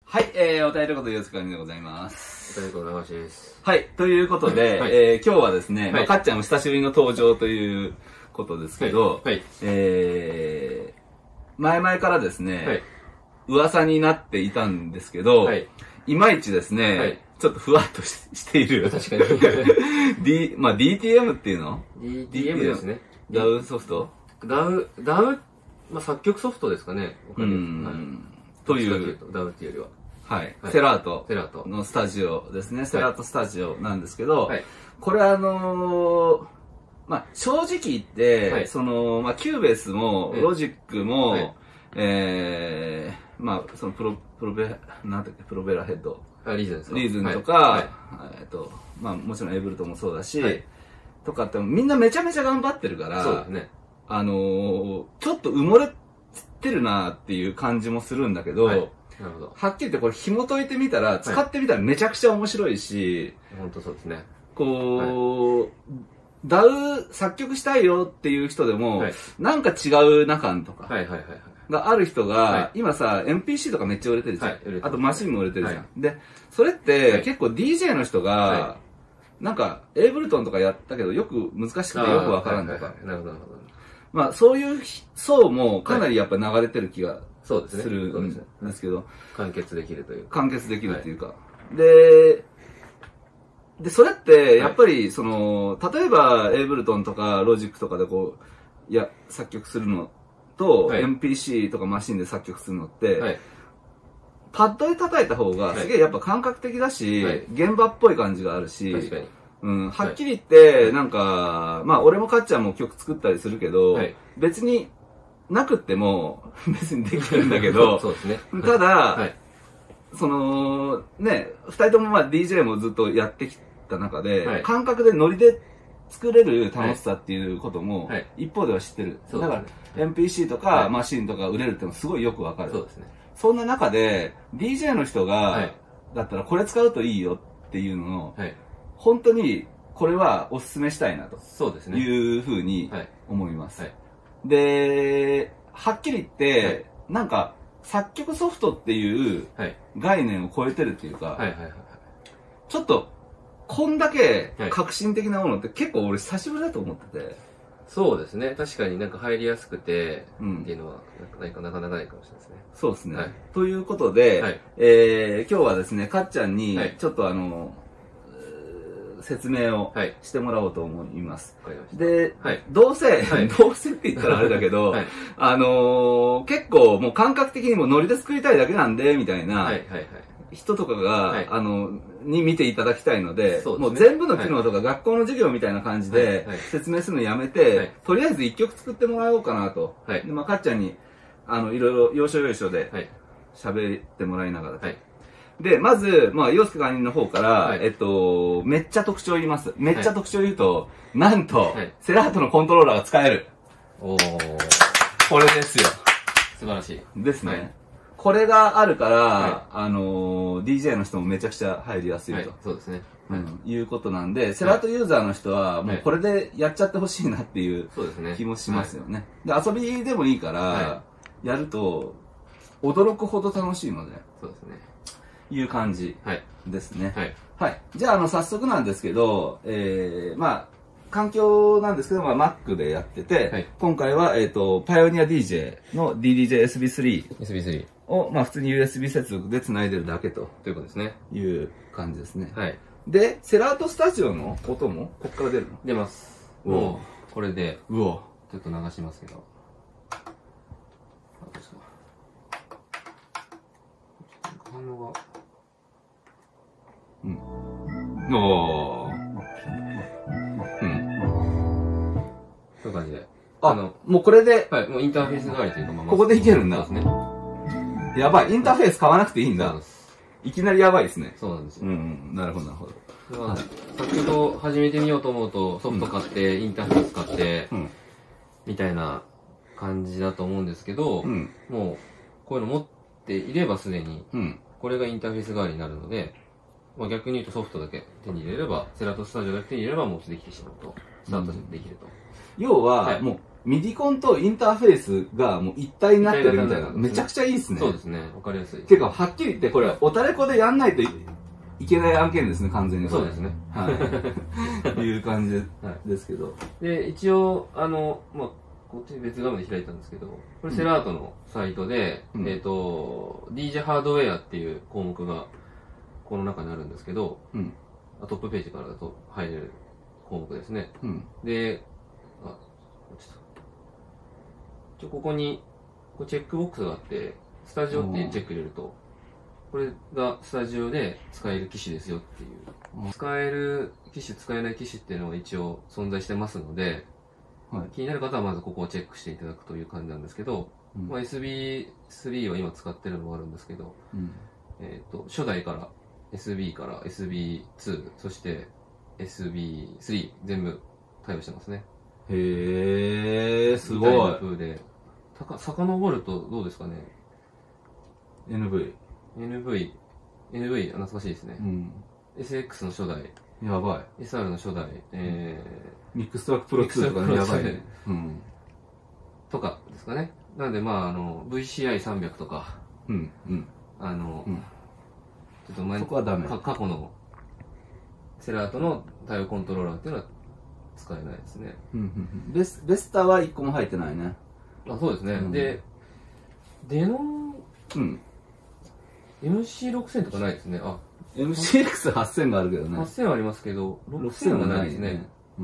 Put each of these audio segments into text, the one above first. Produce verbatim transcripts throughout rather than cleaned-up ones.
はい、えー、お便りということで、よろしくお願いでございます。 お便りと長しです。 はい、ということで、はい、えー、今日はですね、はい、まあ、かっちゃんも久しぶりの登場ということですけど、はいはい、えー、前々からですね、はい、噂になっていたんですけど、はい、いまいちですね、はい、ちょっとふわっと し, している。 確かに。 D、まあ ディーティーエム っていうの ?ディーティーエム ですね。 ダウソフトダウ、ダウ、まあ作曲ソフトですかね。 わかります。うん。という。 ダウっていうよりは。 はい。はい、セラートセラートのスタジオですね。セラートスタジオなんですけど、はい、これあのー、まあ、正直言って、はい、その、まあ、キューベースも、ロジックも、はい、えー、まあ、そのプロ、プロベ、なんだっけ、プロベラヘッド。 あ、リーズンですか。 リーズンとか、はいはい、えっと、まあ、もちろんエイブルトンもそうだし、はい、とかってみんなめちゃめちゃ頑張ってるから、 そうですね。あのー、ちょっと埋もれてるなっていう感じもするんだけど、はい、 なるほど。 はっきり言ってこれ紐解いてみたら、使ってみたらめちゃくちゃ面白いし、 本当そうですね。 こう、はい、ダウ作曲したいよっていう人でも、はい、なんか違う中感とかがある人が、はい、今さ、エムピーシー とかめっちゃ売れてるじゃん。はい、あとマシンも売れてるじゃん。はい、で、それって、はい、結構 ディージェー の人が、はい、なんか、エイブルトンとかやったけど、よく難しくてよくわからんとか。 なるほど、なるほど。 まあ、そういう層もかなりやっぱ流れてる気が、 そうですね。 するんですけど。 完結できるというか。 完結できるっていうか。はい、で、で、それって、やっぱり、その、例えば、エイブルトンとか、ロジックとかでこう、いや、作曲するのと、はい、エムピーシー とかマシンで作曲するのって、はい、パッドで叩いた方が、すげえやっぱ感覚的だし、はい、現場っぽい感じがあるし、 確かに。 うん、はっきり言って、はい、なんか、まあ、俺もかっちゃんも曲作ったりするけど、はい、別に、なくっても、別にできるんだけど、 そうですね。 ただ、はい、その、ね、二人ともまあ ディージェー もずっとやってきた中で、はい、感覚でノリで作れる楽しさっていうことも、はい、一方では知ってる。はい、だから、エムピーシー とかマシンとか売れるってのすごいよくわかる。 そうですね。 そんな中で、ディージェー の人が、はい、だったらこれ使うといいよっていうのを、はい、本当にこれはお勧めしたいなと。 そうですね。 いうふうに思います。はいはい、で、はっきり言って、はい、なんか、作曲ソフトっていう概念を超えてるっていうか、ちょっと、こんだけ革新的なものって結構俺久しぶりだと思ってて。 そうですね。確かになんか入りやすくて、うん、っていうのはなかなかなかないかもしれないですね。 そうですね。はい、ということで、はい、えー、今日はですね、かっちゃんに、ちょっとあの、はい説明をしてもらおうと思います。はい、で、はい、どうせ、はい、どうせって言ったらあれだけど、はい、あのー、結構もう感覚的にもノリで作りたいだけなんで、みたいな人とかが、はい、あの、に見ていただきたいので、そうですね、もう全部の機能とか学校の授業みたいな感じで説明するのやめて、はい、とりあえず一曲作ってもらおうかなと。はい、で、まあ、かっちゃんに、あの、いろいろ要所要所で喋ってもらいながら。はいで、まず、まあ、洋介管理の方から、はい、えっと、めっちゃ特徴を言います。めっちゃ特徴を言うと、はい、なんと、はい、セラートのコントローラーが使える。 おー。 これですよ。 素晴らしい。 ですね。はい、これがあるから、はい、あのー、ディージェー の人もめちゃくちゃ入りやすいと。はい、 そうですね。 うん、いうことなんで、セラートユーザーの人は、もうこれでやっちゃってほしいなっていう気もしますよね。で、遊びでもいいから、やると、驚くほど楽しいので。 そうですね。 いう感じですね。 はい。 はい。じゃあ、あの、早速なんですけど、えー、まあ、環境なんですけど、まあ、Mac でやってて、はい、今回は、えっと、パイオニア ディージェー の ディーディージェーエスビースリーエスビースリーを、まあ、普通に ユーエスビー 接続で繋いでるだけと。 ということですね。 いう感じですね。 はい。 で、セラートスタジオの音も、こっから出るの？ 出ます。もう、これで、 うおちょっと流しますけど。反応が。 うん。おー。うん。 そういう感じで。 あの、もうこれで。 はい、もうインターフェース代わりというか、まあ、 ここでいけるんだ。 そうですね。 やばい、インターフェース買わなくていいんだ。いきなりやばいですね。 そうなんですよ。 うん、なるほど、なるほど。 まあ、先ほど始めてみようと思うと、ソフト買って、インターフェース買って、みたいな感じだと思うんですけど、もう、こういうの持っていればすでに、これがインターフェース代わりになるので、まあ、逆に言うとソフトだけ手に入れれば、セラートスタジオだけ手に入れればもうできてしまうと、スタートできると。 要は、もう、 ミディコンとインターフェースがもう一体になってるみたいな、めちゃくちゃいいですね。 そうですね。わかりやすい。 ていうか、はっきり言って、これ、おたれこでやんないといけない案件ですね、完全に。 そうですね。 はい。いう感じですけど。 で、一応、あの、まあ、こっち別画面で開いたんですけど、これセラートのサイトで、うん、えっと、ディージェー ハードウェアっていう項目が、この中にあるんですけど、うん、トップページからだと入れる項目ですね。うん、で、あ、落ちた。ちょ、ここに、こうチェックボックスがあって、スタジオっていうチェック入れると、これがスタジオで使える機種ですよっていう。使える機種、使えない機種っていうのは一応存在してますので、はい、気になる方はまずここをチェックしていただくという感じなんですけど、うん、まあ、エスビースリー は今使ってるのもあるんですけど、うん、えっと、初代から エスビー から エスビーツー、そして エスビースリー 全部対応してますね。 へー、すごい。 みたいな風で、たか、遡るとどうですかね。 エヌブイ。 エヌブイ、エヌブイ 懐かしいですね。うん、エスエックス の初代。 やばい。エスアール の初代。えー、ミックストラックプロツーとかね、やばいね。 うん。とかですかね。なんで、まあ、あの、ブイシーアイさんびゃく とか、うん、うん。あの、うん、ちょっと前、 そこはダメ。 か過去の、セラートの対応コントローラーっていうのは使えないですね。 うんうん、ベス、ベスタはいっこも入ってないね。 あ、そうですね。うん、で、デノン、うん。エムシーろくせん とかないですね。あ、 エムシーエックスはっせん があるけどね。 はっせんはありますけど、ろくせんはないですね。 うん。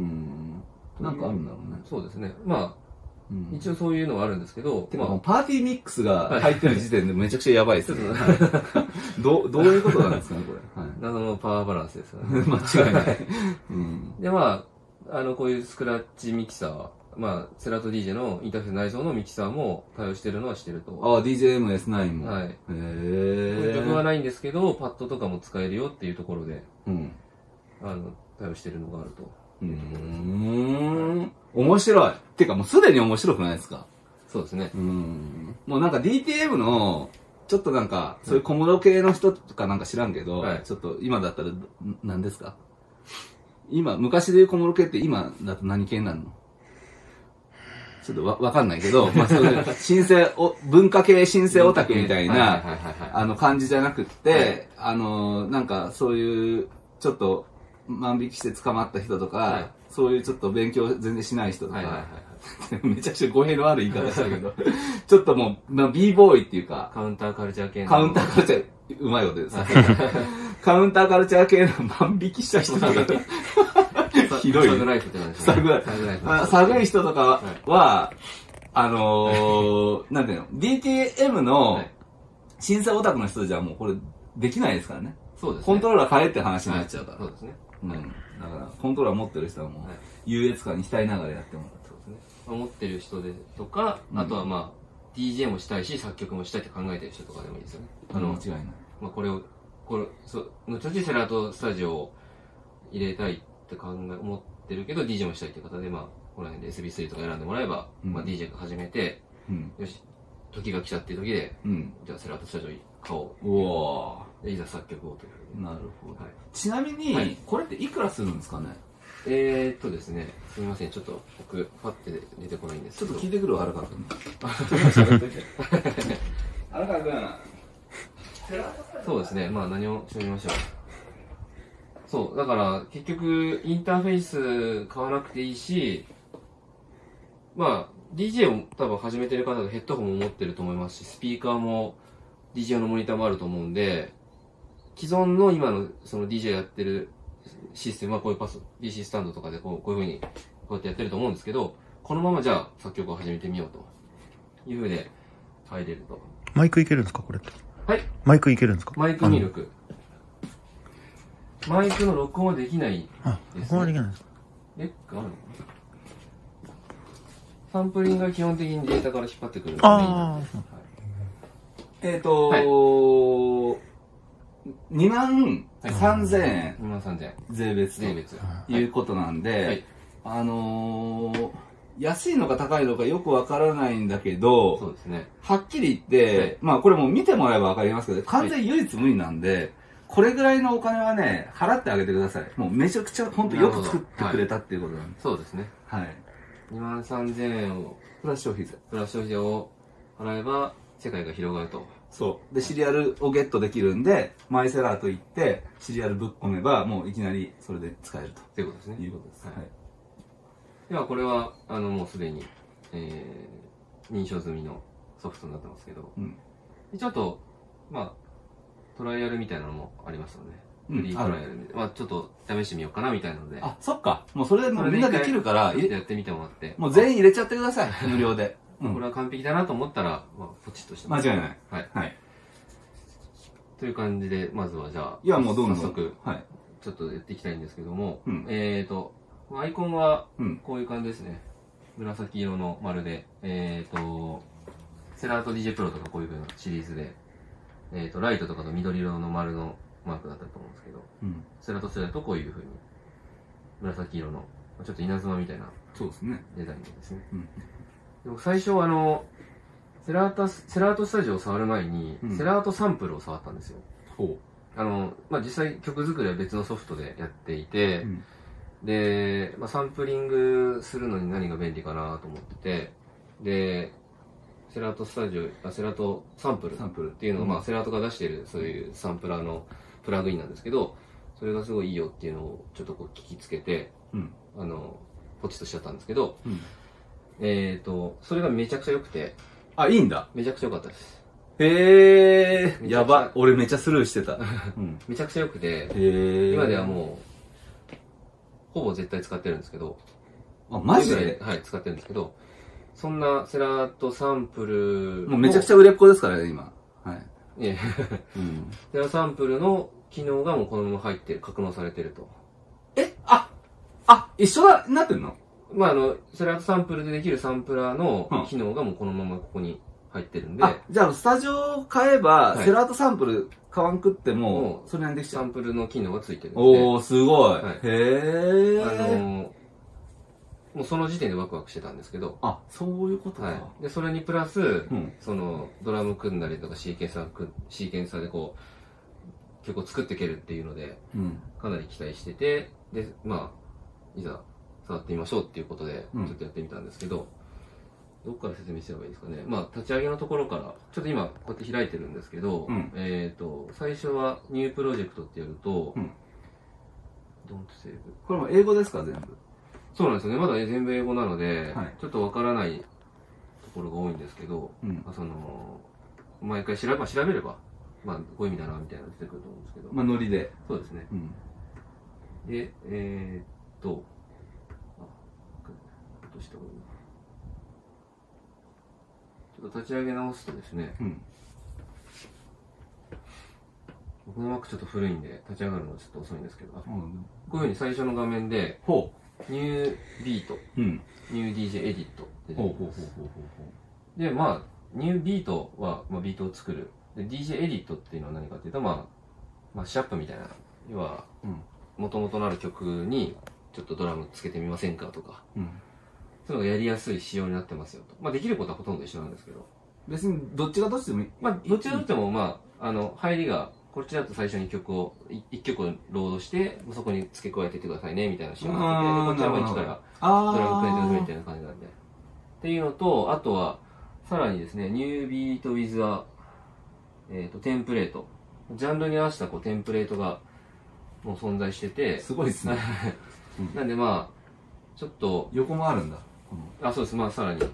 なんかあるんだろうね。 そうですね。まあ、うん、一応そういうのはあるんですけど、 まあ、パーティーミックスが入ってる時点でめちゃくちゃやばいですね。どう、どういうことなんですかね、これ。はい、 謎のパワーバランスですよね。 間違いない。うん、 で、まあ、あの、こういうスクラッチミキサー、まあ、セラート ディージェー のインターフェース内蔵のミキサーも対応してるのはしてると。 ああ、ディージェーエムエスナイン も。 はい。 へえ。 曲はないんですけど、パッドとかも使えるよっていうところで、うん。あの、対応してるのがあると。 うーん。面白い。てかもうすでに面白くないですか？ そうですね。 うん。もうなんか ディーティーエム の、ちょっとなんか、そういう小室系の人とかなんか知らんけど、はい、ちょっと今だったら何ですか？今、昔でいう小室系って今だと何系になるの？ちょっとわ、わかんないけど、まあそういう、新生お、文化系新生オタクみたいな、あの感じじゃなくって、はい、あの、なんかそういう、ちょっと万引きして捕まった人とか、はい、そういうちょっと勉強全然しない人とか、めちゃくちゃ語弊のある言い方したけど、ちょっともう、まあ、b ボーイっていうか、 カウンターカルチャー系の。 カウンターカルチャー、うまいことです。カウンターカルチャー系の万引きした人とか、ひどい。 サグライフって何ですか？サグライフ。サグい人とかは、あのー、なんていうの ?ディーティーエム の審査オタクの人じゃもうこれできないですからね。 そうですね。 コントローラー変えって話になっちゃうから。 そうですね。 うん。だから、コントローラー持ってる人はもう、優越感に浸りながらやってもらう。 そうですね。持ってる人でとか、あとはまあ、ディージェー もしたいし、作曲もしたいって考えてる人とかでもいいですよね。 あの、間違いない。 まあこれを、これ、そう、後々セラートスタジオを入れたいって考え、思ってるけど ディージェー もしたいっていう方で、まあ、この辺で エスビースリー とか選んでもらえば、うん、まあ ディージェー 始めて、うん、よし、時が来たっていう時で、うん、じゃあセラートスタジオ買おう。 うわで、いざ作曲をというふうに。 なるほど。はい、ちなみに、はい、これっていくらするんですかね？ えーっとですね、すみません、ちょっと僕、パッて出てこないんですけど。ちょっと聞いてくるわ、荒川君。荒川君。 そうですね、まあ何をしてみましょう。そう、だから結局、インターフェース買わなくていいし、まあ、ディージェー を多分始めてる方がヘッドホンも持ってると思いますし、スピーカーも ディージェー のモニターもあると思うんで、既存の今のその ディージェー やってるシステムはこういうパス、ピーシー スタンドとかでこうこういう風にこうやってやってると思うんですけど、このままじゃあ作曲を始めてみようという風で入れると。 マイクいけるんですかこれって？ はい。 マイクいけるんですか？ マイク入力。マイクの録音はできないです、ね。 あ、録音はできないんですか？ レックあるのかな？サンプリングが基本的にデータから引っ張ってくるのがメインなんで。 えっとー、はい、にまんさんぜんえん。 にまんさんぜんえん。 税別ということなんで、はい、あのー、安いのか高いのかよくわからないんだけど、 そうですね。 はっきり言って、はい、まあこれもう見てもらえばわかりますけど、完全唯一無二なんで、はい、これぐらいのお金はね、払ってあげてください。もうめちゃくちゃ本当よく作ってくれたっていうことなんで。 そうですね。 はい。 にまんさんぜんえんを、 プラス消費税。 プラス消費税を払えば、世界が広がると。 そう。で、シリアルをゲットできるんで、マイセラーと言って、シリアルぶっ込めば、もういきなりそれで使えると。 ということですね。 いうことです。はい。 では、これは、あの、もうすでに、えー、認証済みのソフトになってますけど、うん、ちょっと、まあ、トライアルみたいなのもありますよね。フリートライアルみたいな。まあ、ちょっと試してみようかなみたいなので。 あ、そっか。もうそれでもうみんなできるから、 やってみてもらって。 もう全員入れちゃってください。無料で。 これは完璧だなと思ったら、まあ、ポチッとして間違いない。 はい。はい。という感じで、まずはじゃあ、 いや、もうどんどん。 早速、はい。ちょっとやっていきたいんですけども、えっと、アイコンは、こういう感じですね。紫色の丸で、えっと、セラート ディージェー プロとかこういう風なシリーズで、えっと、ライトとかと緑色の丸のマークだったと思うんですけど、うん、セラート世代とこういう風に、紫色の、ちょっと稲妻みたいな、 そうですね。 デザインですね。うん、でも最初あの、セラート、セラートスタジオを触る前に、うん、セラートサンプルを触ったんですよ。ほう。あの、まあ、実際曲作りは別のソフトでやっていて、うん、で、まあ、サンプリングするのに何が便利かなと思ってて、で、セラートスタジオ、あセラートサンプルっていうのを、まあ、セラートが出しているそういうサンプラーのプラグインなんですけど、それがすごいいいよっていうのをちょっとこう聞きつけて、うん、あの、ポチッとしちゃったんですけど、うん、えっと、それがめちゃくちゃ良くて。 あ、いいんだ。 めちゃくちゃ良かったです。 へー。やば。俺めっちゃスルーしてた。 うん、めちゃくちゃ良くて、へ今ではもう、ほぼ絶対使ってるんですけど。 あ、マジではい、使ってるんですけど、そんなセラートサンプルもうめちゃくちゃ売れっ子ですからね、今。はい。いえ、 うん。セラートサンプルの機能がもうこのまま入ってる、格納されてると。 えああ、一緒だ、なってんのまあ、あの、セラートサンプルでできるサンプラーの機能がもうこのままここに入ってるんで。 あ、じゃあ、スタジオを買えば、はい、セラートサンプル買わんくっても、それなりにできちゃう。 サンプルの機能がついてるんで。 おー、すごい。はい、へー。 あのー、もうその時点でワクワクしてたんですけど。 あ、そういうことか。はい。 で、それにプラス、うん、その、ドラム組んだりとかシーケンサー、シーケンサーでこう、曲を作っていけるっていうので、うん、かなり期待してて、で、まあ、いざ、触ってみましょうっていうことで、ちょっとやってみたんですけど、うん、どっから説明すればいいですかね。まあ、立ち上げのところから、ちょっと今、こうやって開いてるんですけど、うん、えっと、最初は、ニュープロジェクトってやると、うん、Don't save。 これも英語ですか、全部。 そうなんですよね。まだ全部英語なので、はい、ちょっとわからないところが多いんですけど、うん、まあ、その、毎回調べ、まあ、調べれば、まあ、こういう意味だな、みたいなの出てくると思うんですけど。 まあ、ノリで。 そうですね。うん、で、えー、っと、としてもいいな。ちょっと立ち上げ直すとですね、うん、僕の Mac ちょっと古いんで立ち上がるのはちょっと遅いんですけど、うん、こういうふうに最初の画面で、ほうニュービート、うん、ニュー ディージェー エディットって出てきます。で、まあ、ニュービートは、まあ、ビートを作る。で、ディージェー エディットっていうのは何かっていうと、まあ、マッシュアップみたいな、要は、もともとのある曲にちょっとドラムつけてみませんかとか、うんそういうのがやりやすい仕様になってますよと。まあできることはほとんど一緒なんですけど。 別にどっちがどっちでもいい。 まあどっちがどっちでもまあ、あの、入りが、こっちだと最初に曲を、一曲をロードして、そこに付け加えていってくださいね、みたいな仕様になってて、こっちはもう一からドラムプレイてくださいみたいな感じなんで。っていうのと、あとは、さらにですね、ニュービートウィズア、えっと、テンプレート。ジャンルに合わせたこうテンプレートがもう存在してて。 すごいですね。 なんでまあ、ちょっと。 横もあるんだ。 あ、そうです。まあ、さらに。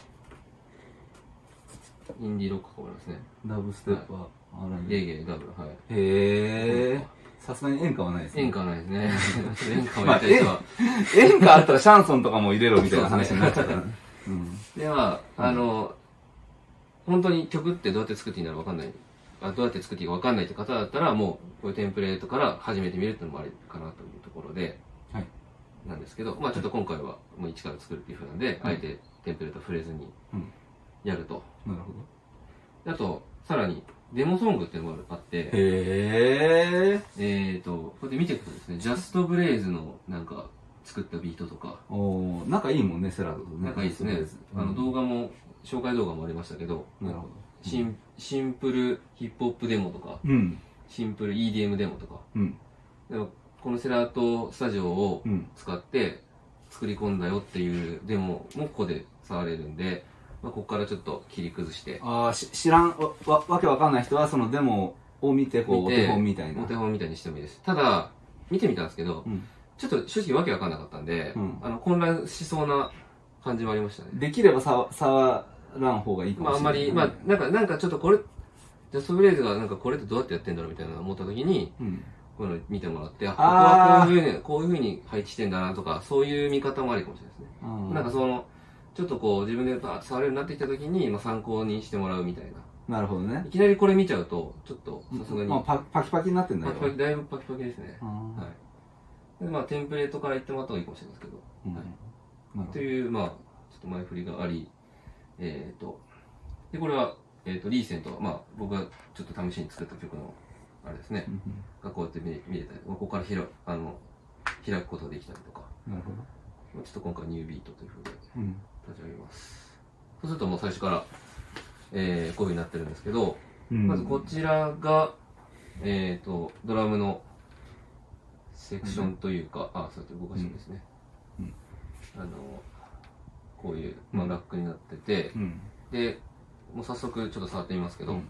インディーロックかもありますね。 ダブステップは、 あるんで。ゲーゲー、ダブル、はい。 へえ。さすがに演歌はないですね。演歌はないですね。演歌をやりたい人は。 演歌あったらシャンソンとかも入れろみたいな話になっちゃうから。 で、まあ、あの、本当に曲ってどうやって作っていいんだろうわかんない。あどうやって作っていいかわかんないって方だったら、もう、こういうテンプレートから始めてみるっていうのもありかなというところで。はい。なんですけど、まあちょっと今回はもう一から作るっていう風なんで、うん、あえてテンプレート触れずにやると。 うん、なるほど。あと、さらにデモソングっていうのがあって、 へー。 えーと、こうやって見ていくとですね、ジャストブレイズのなんか作ったビートとか。 おー、仲いいもんね、セラードとね。 仲いいですね。うん、あの動画も、紹介動画もありましたけど、 なるほど。 シン、シンプルヒップホップデモとか、うん、シンプル イーディーエム デモとか、うん、でもこのセラートスタジオを使って作り込んだよっていうデモもここで触れるんで、まあ、ここからちょっと切り崩して。 ああ、知らん、わ、わけわかんない人はそのデモを見て、こう、お手本みたいな。 お手本みたいにしてもいいです。ただ、見てみたんですけど、うん、ちょっと正直わけわかんなかったんで、うん、あの、混乱しそうな感じもありましたね。 できればさ、触らん方がいいかもしれない。 まああんまり、まあ、なんか、なんかちょっとこれ、ジャストフレーズがなんかこれってどうやってやってんだろうみたいな思った時に、うん、こういうの見てもらって、あ、ここはこういうふうに、こういうふうに配置してんだなとか、そういう見方もありかもしれないですね。うん、なんかその、ちょっとこう自分でバーッと触れるようになってきた時に、まあ、参考にしてもらうみたいな。 なるほどね。 いきなりこれ見ちゃうと、ちょっとさすがに。 まあパ、パキパキになってんだよ。 パキパキ、だいぶパキパキですね。はい。で、まあ、テンプレートから言ってもらった方がいいかもしれないですけど。うん、はい。という、まあ、ちょっと前振りがあり、えっ、ー、と、で、これは、えっ、ー、と、リーセントは、まあ、僕がちょっと試しに作った曲の、あれですね。がこうやって見れ見れたり、ここから開く、あの、開くことができたりとか。なるほど。ちょっと今回ニュービートというふうで、立ち上げます。そうするともう最初から、えー、こういうふうになってるんですけど、うん、まずこちらが、えっ、ー、と、ドラムのセクションというか、うん、あ、そうやって動かしてですね。うんうん、あの、こういう、まあ、ラックになってて、うん、で、もう早速ちょっと触ってみますけど、うん、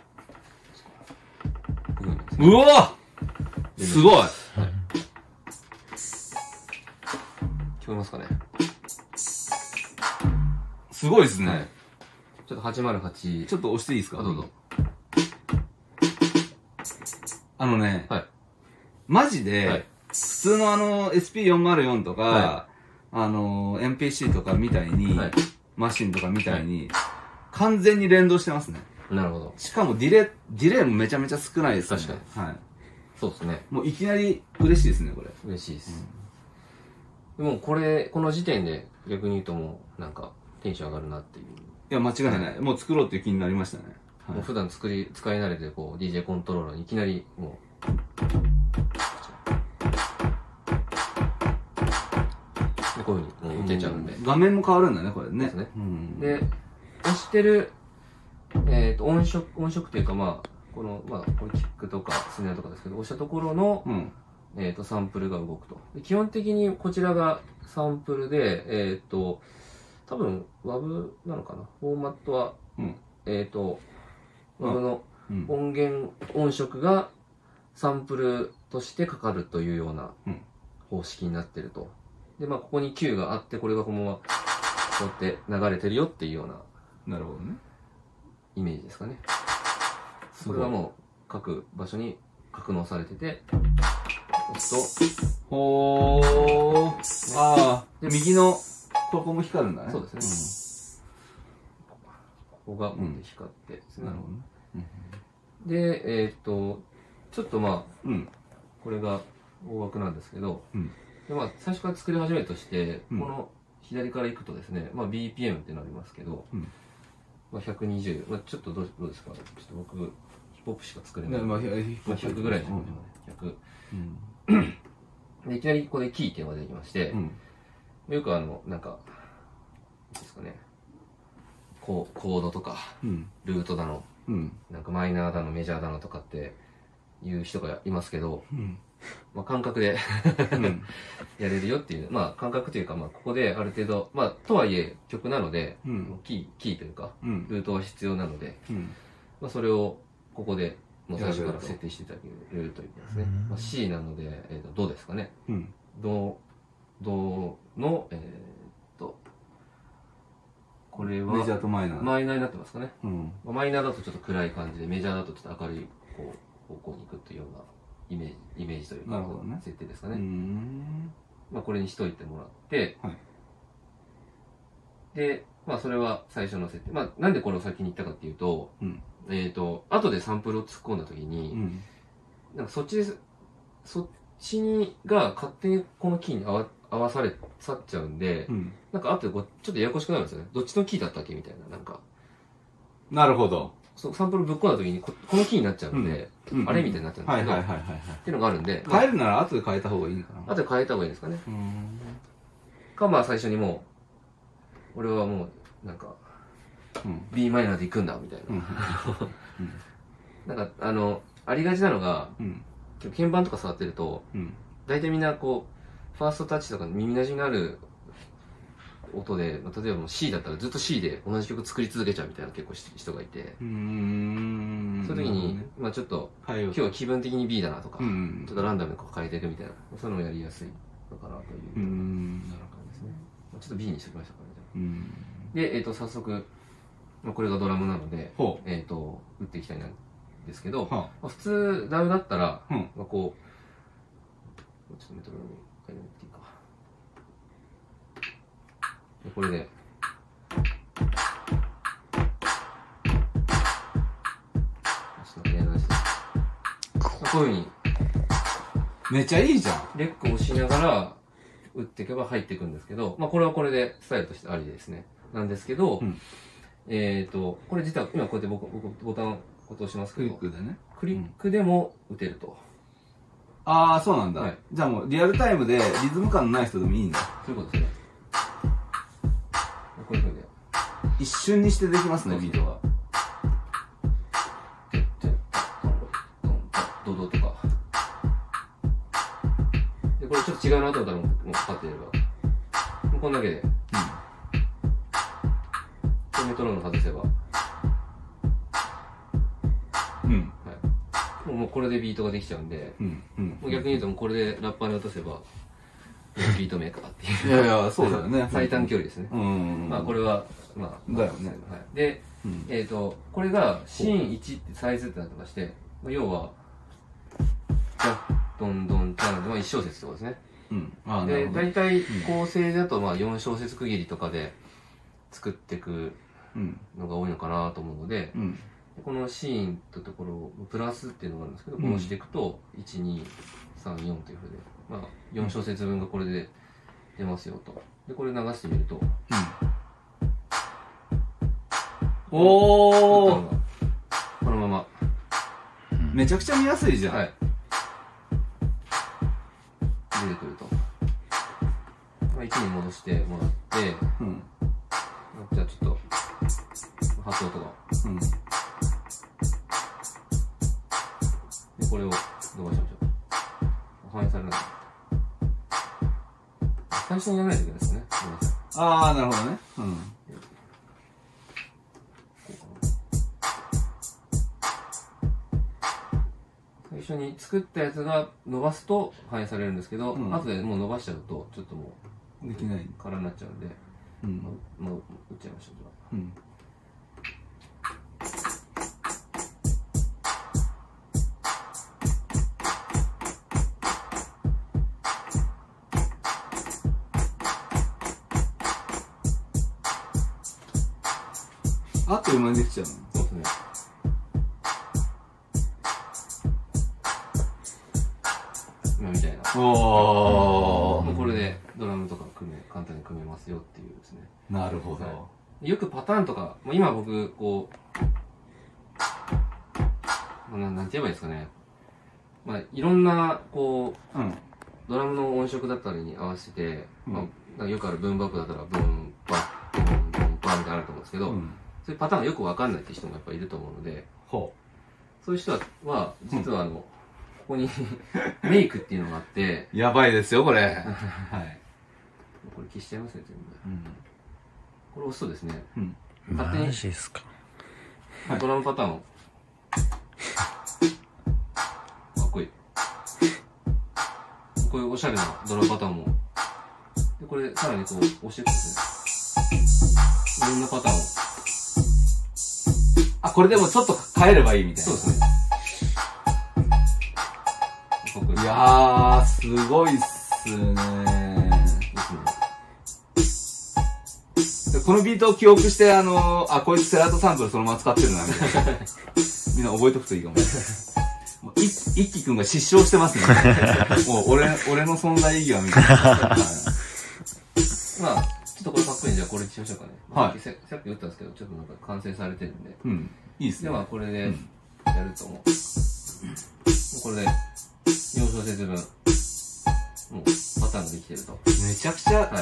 うわすごい、はい、 聞こえますかね。 すごいですね、はい、 ちょっとはちまるはちちょっと押していいですか。 どうぞ。 あのね、はい、マジで、はい、普通のあの エスピーよんまるよん とか、はい、あの エムピーシー とかみたいに、はい、マシンとかみたいに、はい、完全に連動してますね。 なるほど。 しかもディレイ、ディレイもめちゃめちゃ少ないですね。 確かに。はい。そうですね。 もういきなり嬉しいですね、これ。 嬉しいです。うん、でもこれ、この時点で逆に言うともう、なんか、テンション上がるなっていう。いや、間違いない。もう作ろうっていう気になりましたね。 はい、もう普段作り、使い慣れて、こう、ディージェー コントローラーにいきなり、もう、でこういうふうにもう受けちゃうんで。 画面も変わるんだね、これね。 ですね。うん、で、押してる、えっと、音色、音色というか、まあ、この、まあ、これキックとかスネアとかですけど、押したところの、うん、えっと、サンプルが動くと。で基本的にこちらがサンプルで、えっと、多分、ワブなのかな。フォーマットは、うん、えっと、ワブの音源、音色がサンプルとしてかかるというような方式になってると。で、まあ、ここに Q があって、これがこのまま、こうやって流れてるよっていうような。 なるほどね。 イメージですかね。これはもう各場所に格納されてて、押すと、 ほー、ああ、右のここも光るんだね。 そうですね。うん、ここがもう光ってですね。なるほどね。うん、で、えー、っと、ちょっとまあ、うん、これが大枠なんですけど、うん、でまあ、最初から作り始めるとして、この左から行くとですね、まあ、ビーピーエム ってなりますけど、うんまあ、ひゃくにじゅう、まあ、ちょっとどうどうですか、ちょっと僕、ヒップホップしか作れない。まあ、ひゃくぐらいの、うん、ひゃく。うん、でいきなりここでキーっていうのが出てきまして、うん、よくあの、なんか、何ですかね、コードとか、うん、ルートだの、うん、なんかマイナーだの、メジャーだのとかっていう人がいますけど、うんまあ感覚でやれるよっていう、まあ感覚というか、まあここである程度、まあとはいえ曲なので、うん、キー、キーというか、うん、ルートは必要なので、うん、まあそれをここでもう最初から設定していただけるということですね。まあ、C なので、えーと、どうですかね。うん、どう、どうの、えー、と、これは、 メジャーとマイナー。 マイナーになってますかね。うんまあ、マイナーだとちょっと暗い感じで、メジャーだとちょっと明るいこう方向に行くというような、イメージ、イメージというか、ね、設定ですかね。まあこれにしといてもらって、はい、で、まあそれは最初の設定。まあなんでこれを先に言ったかっていうと、うん、えっと、後でサンプルを突っ込んだ時に、うん、なんかそっちで、そっちにが勝手にこのキーに合わ合わされ、去っちゃうんで、うん、なんか後でこうちょっとややこしくなるんですよね。どっちのキーだったっけみたいな、なんか。 なるほど。 そうサンプルぶっ込んだ時にこ、このキーになっちゃうんで、うん、あれみたいになっちゃうんですけど、はいはいはいはい、はい。っていうのがあるんで。 変えるなら後で変えた方がいいのかな。 後で変えた方がいいですかね。うんか、まあ最初にもう、俺はもう、なんか、うん、B マイナーで行くんだ、みたいな。うん、なんか、あの、ありがちなのが、うん、鍵盤とか触ってると、うん、大体みんなこう、ファーストタッチとか耳馴染みのある音で、まあ、例えばもう C だったらずっと C で同じ曲作り続けちゃうみたいな結構人がいて、うん、そういう時に、ね、まあちょっと、はい、今日は気分的に B だなとか、うん、ちょっとランダムにこう変えていくみたいな、そういうのもやりやすいのかなという、うん、なるほどですね。まあ、ちょっと B にしておきましたからね、じゃあ。うん、で、えっと、早速、まあ、これがドラムなので、えっと、打っていきたいなんですけど、まあ、普通、ダウだったら、うん、まあこう、ちょっとメトロノーム変えてみていいか。これで、こういうふうに、 めっちゃいいじゃん。 レックを押しながら打っていけば入っていくんですけど、まあこれはこれでスタイルとしてありですね。なんですけど、うん、えっと、これ実は今こうやって僕、僕ボタンを押しますけど、 クリックでね。 クリックでも打てると。 ああ、そうなんだ。はい、じゃあもうリアルタイムでリズム感のない人でもいいんだ。 そういうことですね。こういうふうに。 一瞬にしてできますね、ビートが。 ドドとか。で、これちょっと違うなと思ったらもうかかってれば。もうこんだけで。うん。で、メトロノーム外せば。うん。はい。もう、もうこれでビートができちゃうんで、うん。うん。もう逆に言うともうこれでラッパーに落とせば、ビートメーカーっていう。 いやいや、そうだよね。 最短距離ですね。うん。まあこれは、まあ。 だよね。 はい。で、えっと、これがシーンいちってサイズってなってまして、要は、じゃ、どんどんちゃんで、まあいち小節ってことですね。うん。あで、大体構成だとまあよん小節区切りとかで作っていくのが多いのかなと思うので、うん、このシーンってところをプラスっていうのがあるんですけど、こう押していくと、いち、に、さん、よんというふうで、まあよん小節分がこれで出ますよと。で、これ流してみると、うん、 おーこのまま。 めちゃくちゃ見やすいじゃん。はい。 出てくると。まあ、いちに戻してもらって、うん、じゃあちょっと、発音とか。うん、で、これを伸ばしましょう。反映されない。最初にやらないといけないですね。 ああ、なるほどね。うん。 最初に作ったやつが伸ばすと反映されるんですけど、うん、後でもう伸ばしちゃうとちょっともうできない空になっちゃうんで、うん、もう、もう打っちゃいましょう。じゃあ、うん、 あっという間にできちゃうの。 そうですね。みたいな。おー。もうこれでドラムとか組め、簡単に組めますよっていうですね。 なるほど。 はい、よくパターンとか、まあ、今僕、こう、ななんて言えばいいですかね。まあ、いろんな、こう、うん、ドラムの音色だったりに合わせて、うん、まあ、よくあるブーンバップだったら、ブーンバップ、ブーン、ブーンバッみたいなのあると思うんですけど、うん、そういうパターンがよくわかんないっていう人もやっぱいると思うので、ほうそういう人は、実はあの、うん、ここにメイクっていうのがあって。 やばいですよ、これ。はい。 これ消しちゃいますね、全部。うん、これ押すとですね、うん、 勝手に。マジですか。 ドラムパターンを。かっこいい。こういうおしゃれなドラムパターンも。で、これさらにこう押していくんですね。いろんなパターンを。 あ、これでもちょっと変えればいいみたいな。 そうですね。 いやー、すごいっすね。このビートを記憶して、あのー、あ、こいつセラートサンプルそのまま使ってるな、みたいな。みんな覚えとくといいかも。もうい一輝くんが失笑してますね。もう俺、俺の存在意義はみたいな。まあ、 ちょっとこれかっこいいんじゃこれにしましょうかね。はい。さっき打ったんですけど、ちょっとなんか完成されてるんで。 うん。いいっすね。 では、これでやると思う。うん、これで、よん小節分、もうパターンができてると。 めちゃくちゃ、はい。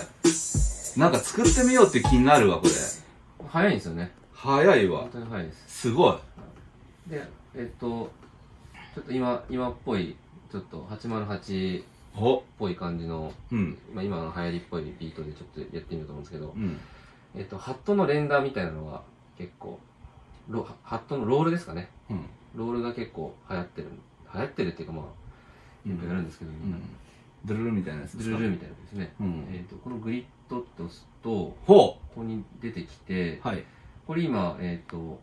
なんか作ってみようって気になるわ、これ。 早いんですよね。 早いわ。 本当に早いです。 すごい。 で、えっと、ちょっと今、今っぽい、ちょっとはちまるはちっぽい感じの、うん、まあ今の流行りっぽいビートでちょっとやってみようと思うんですけど、うん、えっと、ハットの連打みたいなのは結構、ロハットのロールですかね。うん、ロールが結構流行ってる。流行ってるっていうかまあ、よくやるんですけど、みんな。 ドゥルルみたいなやつですか？ドゥルルみたいなやつですね。うん、えっと、このグリッドって押すと、 ほうここに出てきて、はい、これ今、えっと、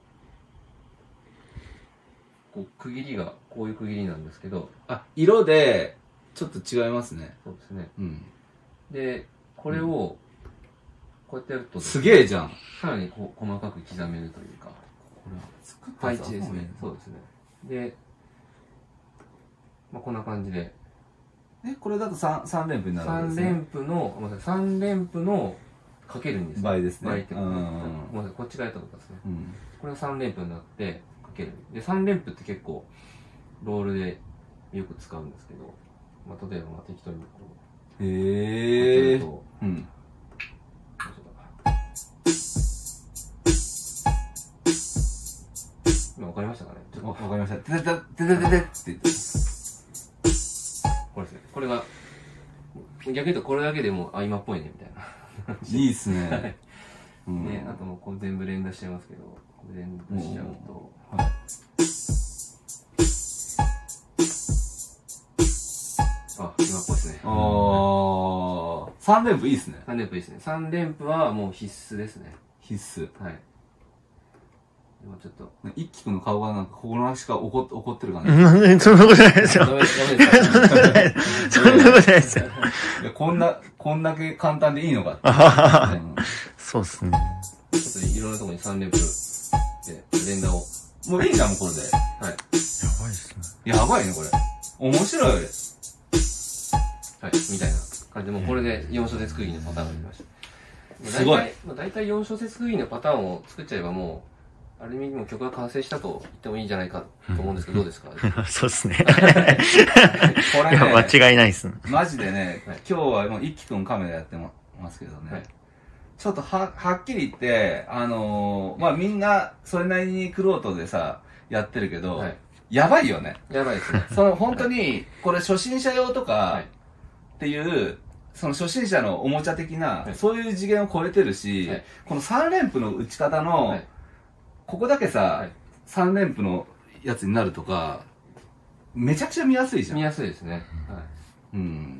こう区切りがこういう区切りなんですけど、 あ、色でちょっと違いますね。 そうですね。うん、で、これをこうやってやると、 すげえじゃん。 さらにこう細かく刻めるというか、これは作った配置ですね。そうですね。で、まあ、こんな感じで。 え、これだと 3, 3連符になるわけですね。さん連符の、ごめんなさい、さん連符のかけるんです倍ですね。 倍ってこと。ごめんなさい、こっちがやったことですね。うん、これがさん連符になって、かける。で、さん連符って結構、ロールでよく使うんですけど、まあ、例えば、まあ、適当にこう。へえ。うん。 今わかりましたかね？ ちょっとわかりました。ててててててって言って。 これですね。これが、逆に言うとこれだけでも、あ、今っぽいね、みたいな。 いいっすね。はい。 うん、ね、あともうこう全部連打しちゃいますけど、連打しちゃうと、はい、あ、今っぽいですね。ああ、さん連符いいっすね。 さん連符いいですね。さん連符はもう必須ですね。 必須。 はい。今ちょっと。 一輝くんの顔がなんか心なしか怒っ怒ってる感じ。そんなことないですよ。そんなことないです。そんなことないですよ。 こんな、こんだけ簡単でいいのかって。 そうっすね。 ちょっといろんなところにさん連符で連打を。 もういいじゃん、もうこれで。はい。 やばいっすね。 やばいね、これ。面白い。はい、 みたいな感じで、もうこれでよん小節区切りのパターンがありました。 すごい。 だいたいよん小節区切りのパターンを作っちゃえばもう、ある意味もう曲が完成したと言ってもいいんじゃないかと思うんですけど、どうですか？ そうですね。これね、間違いないっすね。 マジでね、今日はもう一輝くんカメラやってますけどね。はい、ちょっとは、はっきり言って、あのー、まあみんなそれなりにクロートでさ、やってるけど、はい、やばいよね。 やばいですね。 その本当に、これ初心者用とかっていう、その初心者のおもちゃ的な、はい、そういう次元を超えてるし、はい、このさん連符の打ち方の、はい、ここだけさ、はい、さん連符のやつになるとか、めちゃくちゃ見やすいじゃん。 見やすいですね。はい。 うん。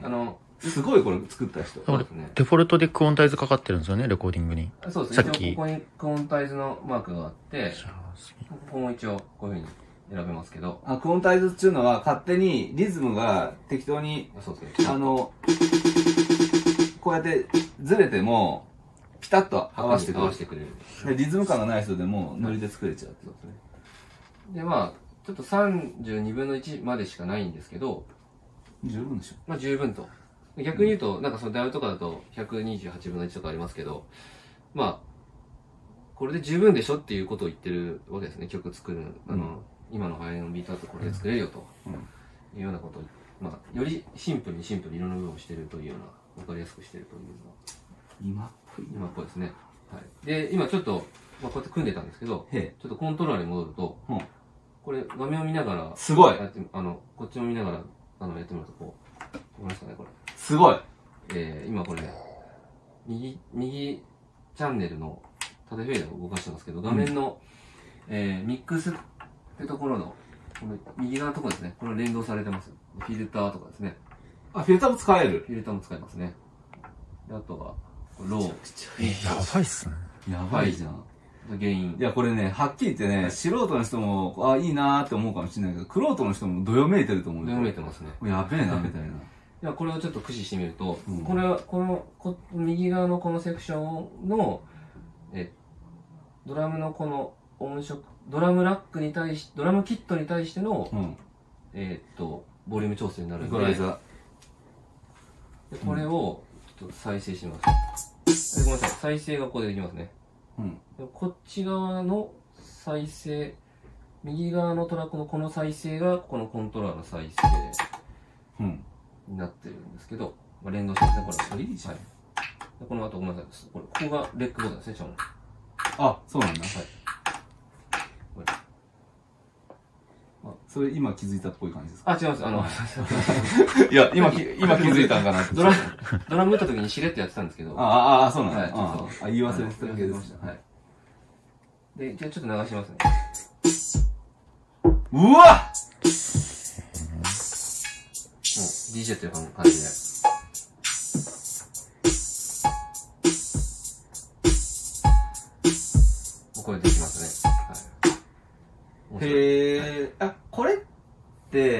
あの、すごいこれ作った人。 そうですね。デフォルトでクオンタイズかかってるんですよね、レコーディングに。 そうですね。さっき。ここにクオンタイズのマークがあって、ここも一応こういうふうに選べますけど。 あ、クオンタイズっていうのは勝手にリズムが適当に、 そうですね。 あの、こうやってずれても、ピタッと合わせてくれる。合わせてくれる。で、リズム感がない人でもノリで作れちゃう。そうですね。 で、まあ、ちょっとさんじゅうにぶんのいちまでしかないんですけど、 十分でしょ。 まあ十分と。逆に言うと、うん、なんかそのダウとかだとひゃくにじゅうはちぶんのいちとかありますけど、まあ、これで十分でしょっていうことを言ってるわけですね。曲作る、あの、うん、今の流行りのビートだとこれで作れるよと、うん、いうようなことを、まあ、よりシンプルにシンプルにいろんな部分をしてるというような、わかりやすくしてるというのは。 今っぽい。 今っぽいですね。はい。で、今ちょっと、まあ、こうやって組んでたんですけど、ちょっとコントローラーに戻ると、うん、これ画面を見ながら、 すごいやってあの、こっちも見ながら、あの、やってみるとこう、わかりますかね、これ。 すごいえー、今これ、右、右チャンネルの縦フェーダーを動かしてますけど、画面の、うん、えー、ミックスってところの、この右側のところですね、これ連動されてます。フィルターとかですね。 あ、フィルターも使えるフィルターも使えますね。であとは、ロー。 やばいっすね。 やばいじゃん。 原因。 いや、これね、はっきり言ってね、はい、素人の人も、あ、いいなーって思うかもしれないけど、玄人の人もどよめいてると思うよ。 どよめいてますね。 やべえな、みたいな。 いや、これをちょっと駆使してみると、うん、これは、このこ、右側のこのセクションの、え、ドラムのこの音色、ドラムラックに対し、ドラムキットに対しての、うん、えー、っと、ボリューム調整になるんで、でこれを、ちょっと再生します。ごめんなさい、再生がここでできますね。うん、こっち側の再生、右側のトラックのこの再生が、このコントローラーの再生になってるんですけど、まあ、連動してますね、これ。それいいじゃん。はい、この後、ごめんなさい、これ、ここがレックボタンですね、ちゃんと。 あ、そうなんだ。はい。 これ。 あ、そそれ今気づいたっぽい感じですか？ あ、違います。あの、 いや、今、今気づいたんかなって。 ドラム、ドラム打った時にしれっとやってたんですけど。 ああ、あそうなんです。 ああ、言い忘れてただけです。はい。 で、じゃあちょっと流しますね。 うわっもう ディージェー っていう感じで。これできますね。 はい、へえ、あ、これって、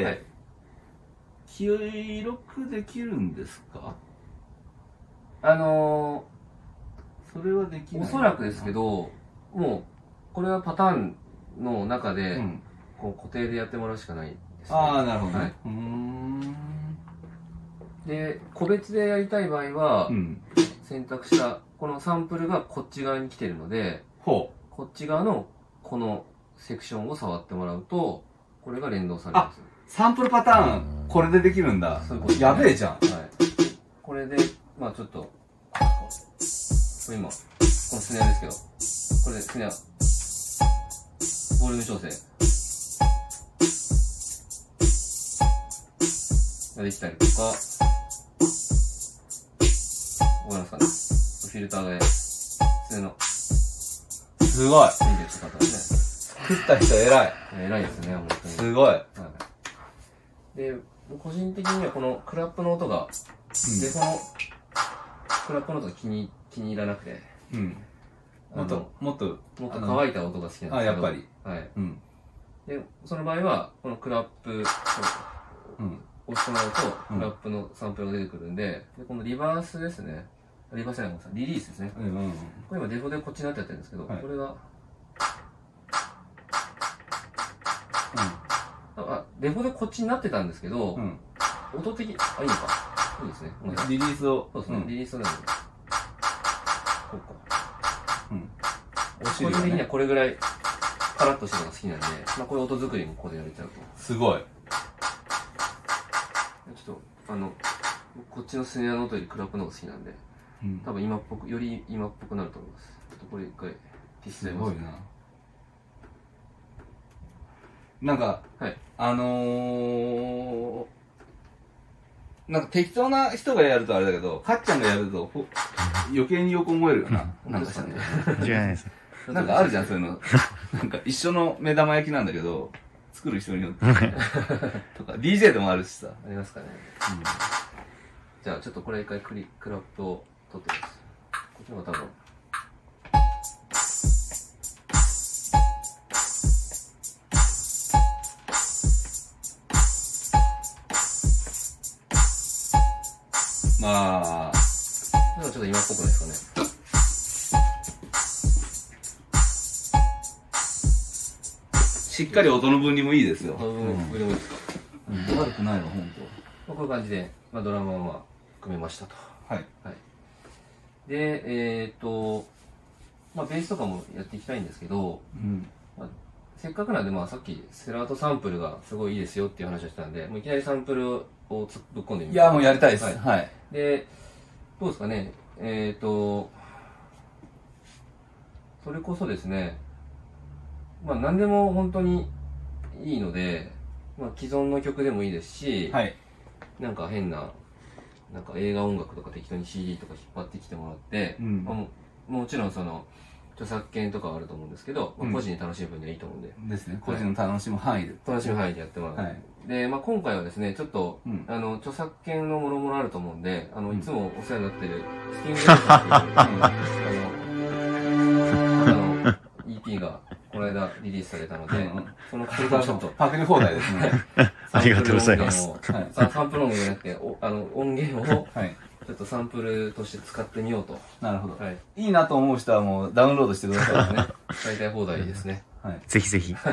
はい、記録できるんですか？ あのー、それはできない。 おそらくですけど、もう、これはパターンの中で、うん、こう固定でやってもらうしかないですね。 ああ、なるほどね。はい、 うーんで、個別でやりたい場合は、うん、選択したこのサンプルがこっち側に来てるので、 ほうこっち側のこのセクションを触ってもらうと、これが連動されます。 サンプルパターン、これでできるんだ。そういうこと、ね、やべえじゃん。はい。 これで、まあちょっと、これ今、このスネアですけど、これでスネア、ボリューム調整ができたりとか、わかりますかね？フィルターで、スネの、 すごい。作った人偉い。 偉いですね、本当に。 すごい。はい、 で、個人的にはこのクラップの音が、うん、で、このクラップの音が気に、気に入らなくて。うん。 もっと、もっと、 もっと乾いた音が好きなんですけど。あ、 やっぱり。 はい。うん。で、その場合は、このクラップ、うん、押してもらうと、クラップのサンプルが出てくるんで、で、このリバースですね。リバースじゃない、リリースですね。うんうんうん、これ今デフォでこっちになっちゃってるんですけど、はい、これが、うん、あ、デフォでこっちになってたんですけど、うん、音的、あ、いいのか。いいですね。 リリースを。 そうですね、うん、リリースをね。こうか。うん。個人的にはこれぐらい、カラッとしたのが好きなんで、まあこういう音作りもここでやれちゃうと。 すごい。 ちょっと、あの、こっちのスネアの音よりクラップの方が好きなんで、うん、多分今っぽく、より今っぽくなると思います。ちょっとこれ一回、ピッチャーます。すごいな。 なんか、はい、あのー、なんか適当な人がやるとあれだけど、かっちゃんがやると余計によく思えるよな。なんかさ、ね、 違いないです。 なんかあるじゃん、そういうの。なんか一緒の目玉焼きなんだけど、作る人によって。とか、ディージェー でもあるしさ。 ありますかね。うん、じゃあちょっとこれ一回クリクラップを取ってます。こっちの方が多分。 まあ、 ちょっと今っぽくないですかね。 しっかり音の分離もいいですよ。 音の分離もいいですか。 うん、悪くないわ、ほんと。 まあ、こういう感じで、まあ、ドラムはまあ組めましたと。 はい。はい、 で、えっ、ー、と、まあ、ベースとかもやっていきたいんですけど、うんまあ、せっかくなんで、まあ、さっきセラートサンプルがすごいいいですよっていう話をしたんで、もういきなりサンプルをつぶっ込んでみます。 いや、もうやりたいです。はい。はい、 で、どうですかね、えっ、ー、と、それこそですね、まあ、何でも本当にいいので、まあ、既存の曲でもいいですし、はい、なんか変な、なんか映画音楽とか適当に シーディー とか引っ張ってきてもらって、うんまあ、も, もちろんその著作権とかはあると思うんですけど、まあ、個人に楽しむ分にはいいと思うんで、 うん、ですね、個人の楽しむ範囲で、 楽しむ範囲でやってもらう、はい、で、まあ、今回はですねちょっと、うん、あの著作権のもろもろあると思うんで、あのいつもお世話になってるスティングさんっていう、あのの イーピー がこの間リリースされたので、うん、その回がちょっとパクリ放題ですね。 ありがとうございます。 はい、サンプル音源じゃなくて、おあの音源をちょっとサンプルとして使ってみようと。 なるほど。はい、いいなと思う人はもうダウンロードしてくださいね。 使いたい放題ですね。 はい、ぜひぜひ。はい、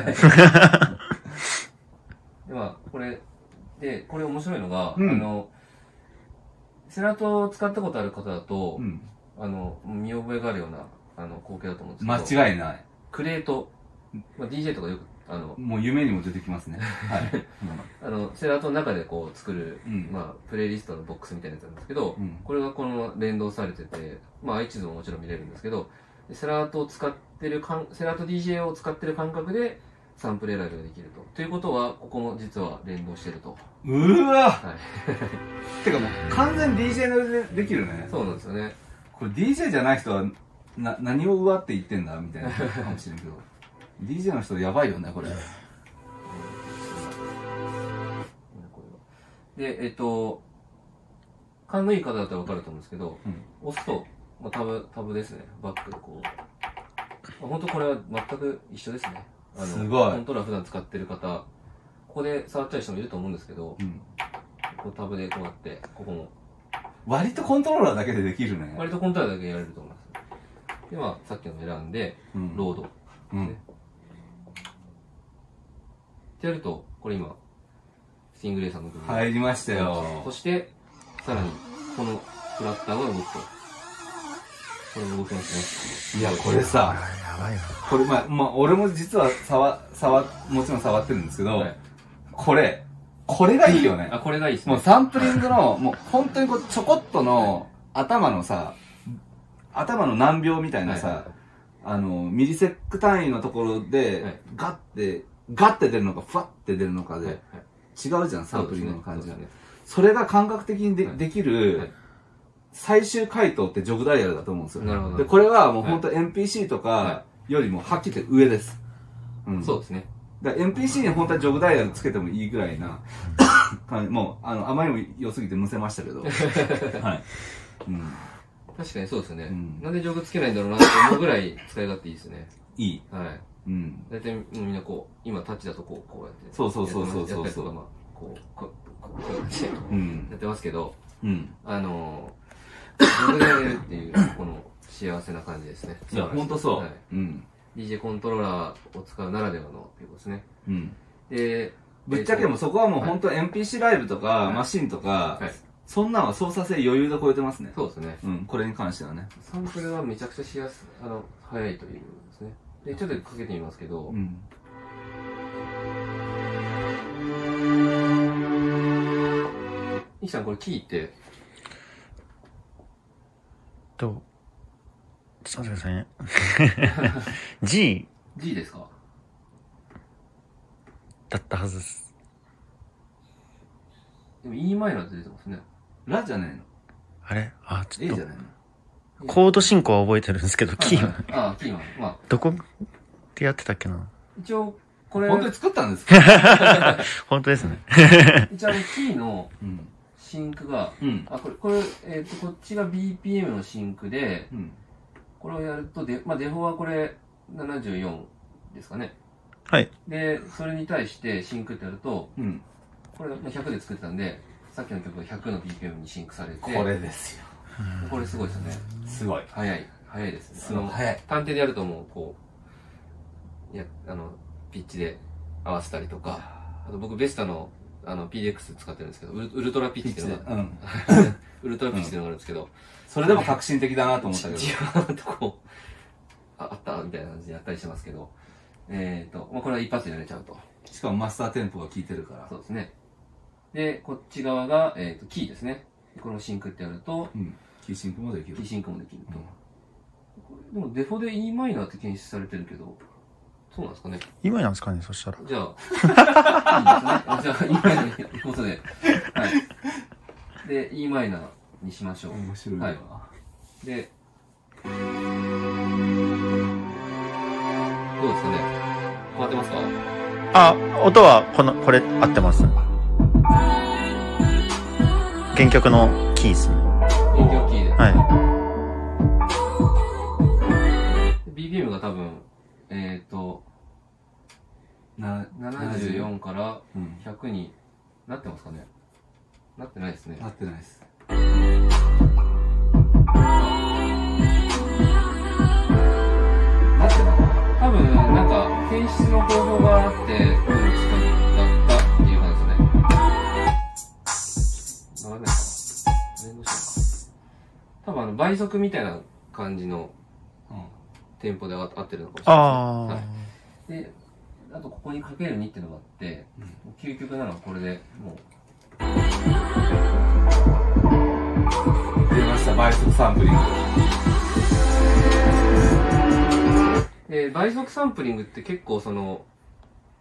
ではこれでこれ面白いのが、うん、あのセラトを使ったことある方だと、うん、あの見覚えがあるようなあの光景だと思うんですけど。間違いない。 クレート、まあ、ディージェー とかよくあのもう夢にも出てきますね。はい。 あのセラトの中でこう作る、うん、まあプレイリストのボックスみたいなやつなんですけど、うん、これがこのまま連動されてて、まあ iTunes ももちろん見れるんですけど、セラトを使ってるかんセラト ディージェー を使ってる感覚でサンプル選びができると。ということは、ここも実は連動してると。 うーわ、はい、てかもう完全に ディージェー でできるね。 そうなんですよね。 これ ディージェー じゃない人はな何をうわって言ってんだみたいなかもしれんけどディージェー の人やばいよねこれ。 で、えっと、勘のいい方だったら分かると思うんですけど、うん、押すと、まあ、タブ、タブですね。バックでこう。まあ、本当これは全く一緒ですね。あの、 すごい。 コントローラー普段使ってる方、ここで触っちゃう人もいると思うんですけど、うん、こうタブでこうやって、ここも。 割とコントローラーだけでできるね。 割とコントローラーだけでやれると思います。で、まあ、さっきの選んで、うん、ロードですね。うん、ってやると、これ今、スティングレーサーの部分入りましたよ。 そして、さらに、このフラッターが動くと。これ動きますね。 いや、これさ、これ、まあ、まあ、俺も実は触、触、もちろん触ってるんですけど、はい、これ、これがいいよね。 あ、これがいいですね。 もうサンプリングの、もう本当にこう、ちょこっとの頭のさ、頭の難病みたいなさ、はいはいはい、あの、ミリセック単位のところで、はい、ガッて、ガッて出るのか、フワッて出るのかで、はいはい、違うじゃん、サンプリングの感じが。 そ, ね そ, ねそれが感覚的に で,、はい、できる、はい、最終回答ってジョグダイヤルだと思うんですよ。なるほど。で、これはもう本当 エムピーシー とかよりもはっきり言って上です。 うん。そうですね。 だから エムピーシー に本当はジョグダイヤルつけてもいいぐらいな感じ、もう、あの、あまりにも良すぎてむせましたけど。はい。 うん。確かにそうですよね。うん、なんでジョグつけないんだろうなって思うぐらい使い勝手いいですね。 いい。 はい。うん。大体みんなこう、今タッチだとこう、こうやって。 そうそうそうそうそう。 やったりとか、まあ、こう、こう、こうやってやってますけど、うん。あのー、ジョグでやれるっていう、この幸せな感じですね。 いや、ほんとそう。はい。 うん。ディージェー コントローラーを使うならではのっていうことですね。うん。で、 ぶっちゃけもそこはもう本当 エムピーシー ライブとか、マシンとか、そんなんは操作性余裕で超えてますね。 そうですね。 うん、これに関してはね。 サンプルはめちゃくちゃしやすい、あの、早いというですね。で、ちょっとかけてみますけど、うん。イキさん、これキーって、 と、ちょっと待ってくださいね。G。 G ですか？ だったはずです。 でも E マイナーって出てますね。 ラじゃないの？ あれあ、ちょっと。 A じゃないの？ コード進行は覚えてるんですけど、キーは。 ああ、キーは。まあ。 どこでやってたっけな？ 一応、これ。 本当に作ったんですか？ 本当ですね。 一応、キーのシンクが、うん、あ、これ、これ、えっ、ー、と、こっちが ビーピーエム のシンクで、うん、これをやると、で、まあ、デフォはこれななじゅうよんですかね。 はい。 で、それに対してシンクってやると、うん、これひゃくで作ってたんで、さっきの曲がひゃくの ビーピーエム にシンクされて。 これですよ。 これすごいですよね。 すごい。 早い。早いですね。 すごい。早い。 探偵でやるともう、こう、いや、あの、ピッチで合わせたりとか、あと僕ベスタの、あの、ピーディーエックス 使ってるんですけど、ウルウルトラピッチっていうのが、うん、ウルトラピッチっていうのがあるんですけど、 それでも革新的だなと思ったけど。 じわーっとこう、あ、あったみたいな感じでやったりしてますけど、えっと、まあ、これは一発でやれちゃうと。 しかもマスターテンポが効いてるから。 そうですね。で、こっち側が、えっと、キーですね。このシンクってやると、うん、 キーシンクもできる。 キーシンクもできると。うん、でもデフォで E マイナーって検出されてるけど、そうなんですかね。 E マイナーですかね、そしたら。 じゃあ、いいですね。じゃあ E マイナーということで、はい。で、E マイナーにしましょう。 面白いな。はい。 で、どうですかね。変わってますか？ あ、音はこの、これ合ってます。原曲のキーですね。 原曲キーで。 はい。 ビーピーエム が多分、えっ、ー、と、な、ななじゅうよんからひゃくになってますかね。なってないですね。 なってないです。なってない？ 多分、なんか、検出の方法があって、こういうの使ったっていう感じですね。ならないかな。連動してるか。多分、あの、倍速みたいな感じの、テンポで合ってるのかもしれないですね。 あ、 はい。で、あとここにかけるにっていうのがあって、うん、究極なのはこれでもう。 出ました、倍速サンプリング。 で、倍速サンプリングって結構その、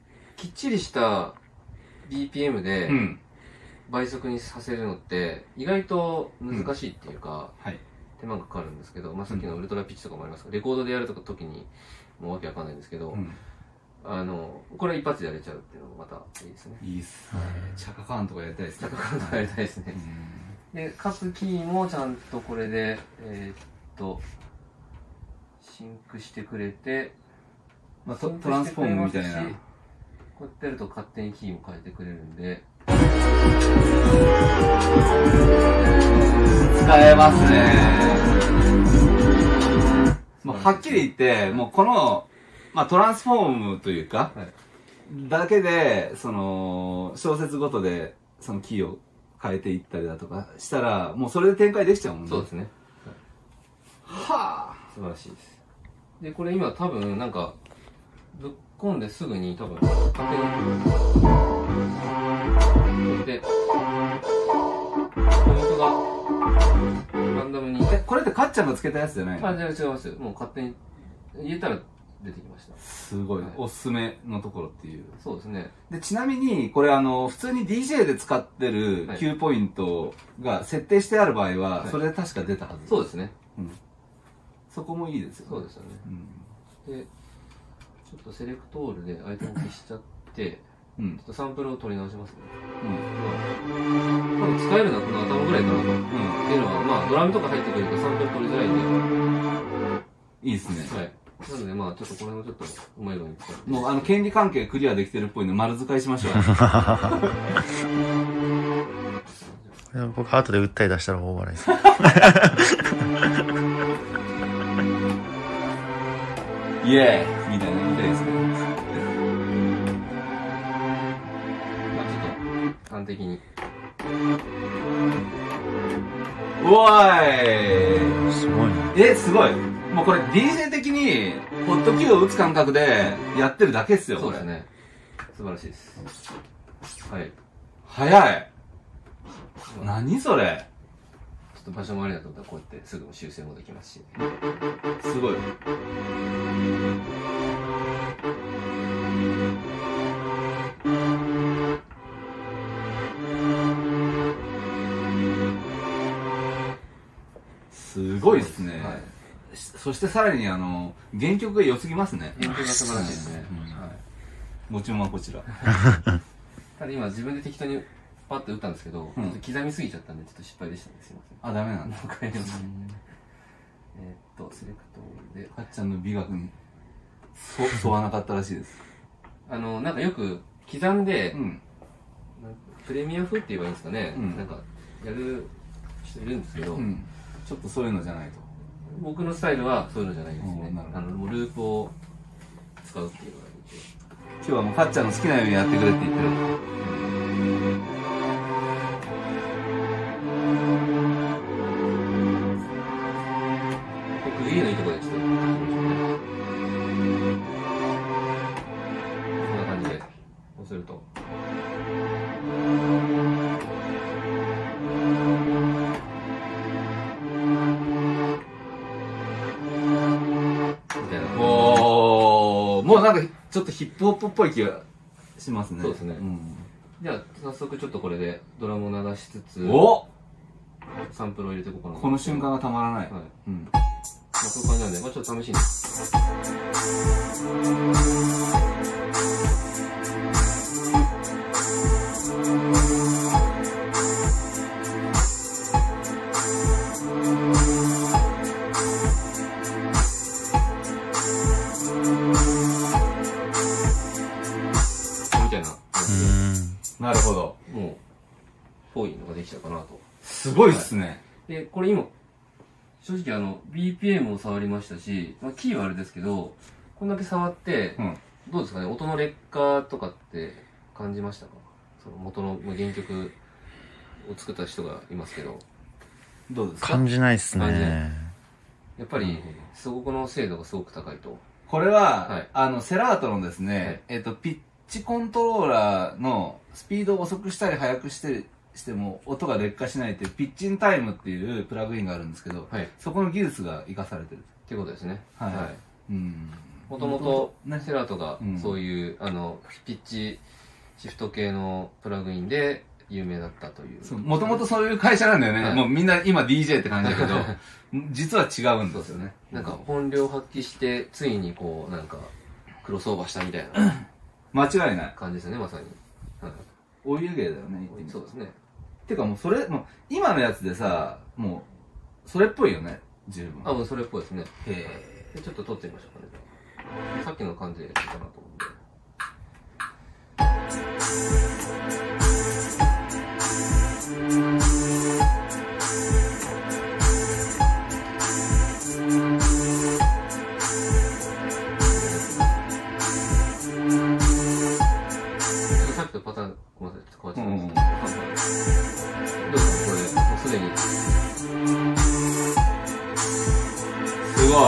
きっちりした ビーピーエム で倍速にさせるのって意外と難しいっていうか、うん、はい、手間がかかるんですけど、まあ、さっきのウルトラピッチとかもありますけど、レコードでやるとか時にもうわけわかんないんですけど、うん、あのこれ一発でやれちゃうっていうのがまたいいですね。 いいっすね。チャカカーンとかやりたいですね。 チャカカーンとかやりたいですね。で、各キーもちゃんとこれで、えー、っと、シンクしてくれて、 まあ、ト, トランスフォームみたいな。こうやってやると勝手にキーも変えてくれるんで。 使えますね。もうはっきり言って、もうこの、まあ、トランスフォームというか、はい、だけで、その、小節ごとで、そのキーを変えていったりだとかしたら、もうそれで展開できちゃうもんね。 そうですね。はぁ、素晴らしいです。で、これ今多分、なんか、ぶっ込んですぐに多分、勝手に、で、ポイントが、ランダムに。 え、これってかっちゃんがつけたやつじゃないの？ あ、じゃあ違いますよ。もう勝手に、入れたら出てきました。 すごい、はい、おすすめのところっていう。 そうですね。 で、ちなみに、これあの、普通に ディージェー で使ってるきゅうポイントが設定してある場合は、はい、それで確か出たはず。 そうですね。 うん。そこもいいですよね。 そうですよね。うん、で、ちょっとセレクトールでアイテム消しちゃって、うん、ちょっとサンプルを取り直しますね。うん。まあ、多分使えるのはこの頭ぐらいかなと。うん。っていうのは、まあ、ドラムとか入ってくるとサンプル取りづらいんで。いいですね。 はい。なので、まあ、ちょっとこれもちょっと、うまいように使って。 もう、あの、権利関係クリアできてるっぽいので丸使いしましょう。 僕、後で訴え出したら大笑いです。 イエーイみたいな言いたいですね。 まあ、ちょっと、端的に。 うわーい。 すごいね。 え、すごい。もうこれ ディージェー 的に、ホットキーを打つ感覚でやってるだけっすよ、 そうですね。素晴らしいです。はい。 早い。何それ。 ちょっと場所もありだと思ったらこうやってすぐ修正もできますし。 すごい。すごいっすね。はい、そしてさらにあの原曲が良すぎますね。 原曲が素晴らしいですね。はい。 もちろんはこちら。 ただ今自分で適当にパッと打ったんですけど、うん、刻みすぎちゃったんでちょっと失敗でしたね。すいません。 あ、ダメなんだ。 わかります。えっとセレクトでかっちゃんの美学にそ沿わなかったらしいです。 あのなんかよく刻んで、うん、プレミア風って言えばいいんですかね。うん、なんかやる人いるんですけど。うん、 ちょっとそういうのじゃないと。 僕のスタイルはそういうのじゃないですね。あのもうループを使うっていうのがいい。 今日はもうかっちゃんの好きなようにやってくれって言ってる。 僕いいのいいとこでちょっとこんな感じでそうすると。 もうなんかちょっとヒップホップっぽい気がしますね。 そうですね。うん、じゃあ早速ちょっとこれでドラムを流しつつ、 おサンプルを入れていこうかな。 この瞬間がたまらない。はい。うん。 まあそういう感じなんで、まあちょっと試しに。 なるほど。 もう、ぽいのができたかなと。 すごいっすね。はい、 で、これ今、正直あの、ビーピーエム を触りましたし、まあ、キーはあれですけど、こんだけ触って、うん、どうですかね、音の劣化とかって感じましたか？その元の原曲を作った人がいますけど。 どうですか？ 感じないっすね。 やっぱり、すごくの精度がすごく高いと。 これは、はい、あの、セラートのですね、はい、えっと、ピッチコントローラーのスピードを遅くしたり速くしてしても音が劣化しないっていうピッチンタイムっていうプラグインがあるんですけど、はい、そこの技術が生かされてるっていうことですね。 はい。はい、うん。 もともとセラトがそういう、あの、ピッチシフト系のプラグインで有名だったという。 もともとそういう会社なんだよね。もうみんな今 ディージェー って感じだけど、実は違うんですよね。 なんか本領発揮して、ついにこう、なんか、クロスオーバーしたみたいな。 間違いない。 感じですよね、まさに。 お湯芸だよね、 そうですね。 てかもうそれ、もう今のやつでさ、もう、それっぽいよね、十分。 あ、もうそれっぽいですね。へえ。ちょっと撮ってみましょうかね。さっきの感じでいいかなと思うんで。さっきとパターン、ごめんなさい、変わっちゃいました。どうですか、これ、もうすでに。 すごい。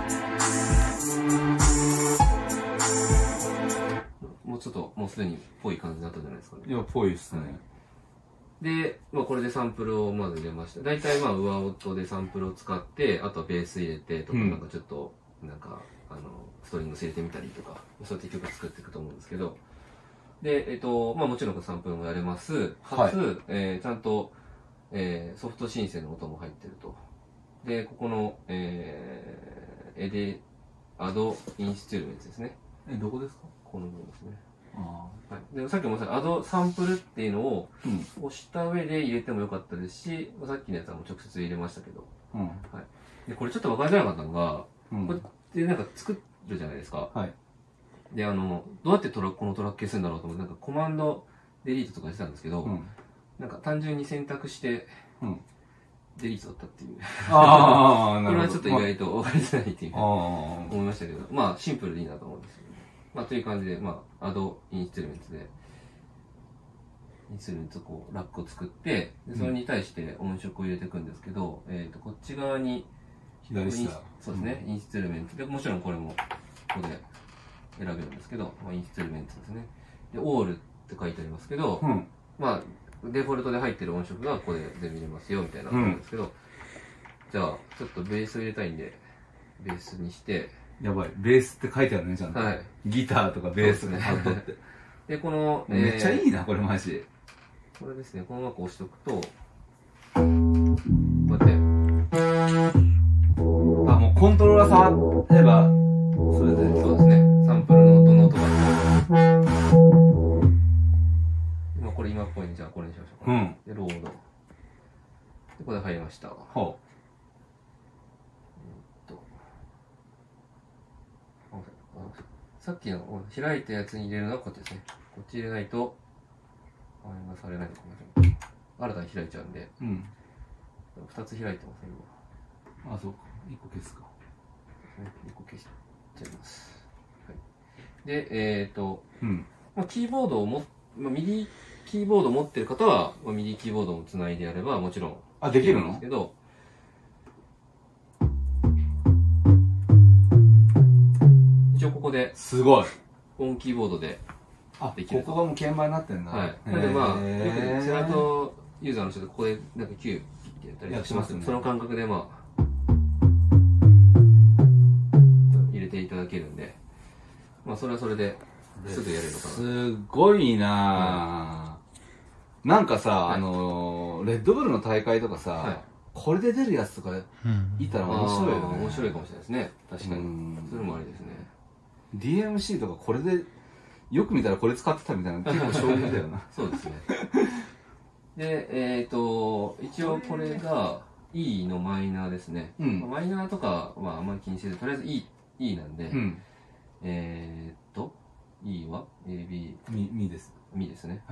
もうちょっと、もうすでにっぽい感じになったんじゃないですかね。 いや、ぽいっすね。 で、まあこれでサンプルをまず入れました。大体まあ上音でサンプルを使って、あとはベース入れてとか、なんかちょっと、なんか、あの、ストリングス入れてみたりとか、そうやって曲作っていくと思うんですけど、で、えっと、まあもちろんサンプルもやれます。かつ、はい、えー、ちゃんと、えー、ソフトシンセの音も入ってると。で、ここの、えー、エデ、アドインストゥルメントですね。 え、どこですか？ この部分ですね。あはい、でさっきもさ、アドサンプルっていうのを押した上で入れてもよかったですし、うん、さっきのやつはもう直接入れましたけど、うんはい、でこれちょっと分かりづらかったのが、うん、こうやってなんか作るじゃないですか。はい、で、あの、どうやってトラこのトラック消すんだろうと思って、なんかコマンドデリートとかしてたんですけど、うん、なんか単純に選択して、うん、デリートだったっていう。ああ、なるほど。これはちょっと意外と分かりづらいっていうふうに思いましたけど、まあシンプルでいいなと思うんですよね。まあという感じで、まあ、アドインストゥルメントで、インストゥルメントこう、ラックを作って、でそれに対して音色を入れていくんですけど、うん、えっと、こっち側に、 左下。 そうですね、うん、インストゥルメントで、もちろんこれも、ここで選べるんですけど、まあ、インストゥルメントですね。で、オールって書いてありますけど、うん、まあ、デフォルトで入ってる音色がここで全部入れますよ、みたいな感じなんですけど、うん、じゃあ、ちょっとベースを入れたいんで、ベースにして、 やばい。ベースって書いてあるね、ちゃんと。はい。ギターとかベースとかハードって。 で、この、 めっちゃいいな、これマジ。 これですね、このマーク押しておくと、こうやって。 あ、もうコントローラー触れば、それで。 そうですね。サンプルの音の音が。今これ今っぽいんで、じゃあこれにしましょうか。うん。で、ロード。で、これ入りました。ほう。さっきの開いたやつに入れるのはこっちですね。こっち入れないと、反映がされないのかもしれない。新たに開いちゃうんで。うん。二つ開いてますね、 今。あ、そうか。一個消すか。 一個消しちゃいます。はい。で、えっ、ー、と、うん。まあ、キーボードをも、まあ、ミディキーボードを持ってる方は、まあ、ミディキーボードをつないでやれば、もちろん。 あ、できるの？ ですけど、一応ここで、 すごい。 オンキーボードでできる。あ、ここがもう鍵盤になってんだ。 はい。なんでまあ、よくセラトユーザーの人でここでなんかキューってやったりしますね。その感覚でまあ、入れていただけるんで、まあそれはそれですぐやれるのかな。 すごいなぁ。なんかさ、あの、レッドブルの大会とかさ、これで出るやつとかいたら面白いよね。 面白いかもしれないですね。確かに。それもありですね。 ディーエムシー とかこれで、よく見たらこれ使ってたみたいな結構衝撃だよな。 そうですね。で、えっと、一応これが E のマイナーですね。うん、マイナーとかはあんまり気にせず、とりあえず E、E なんで、うん、えっと、E は A、B、 ミ、ミです。 ミですね。はい。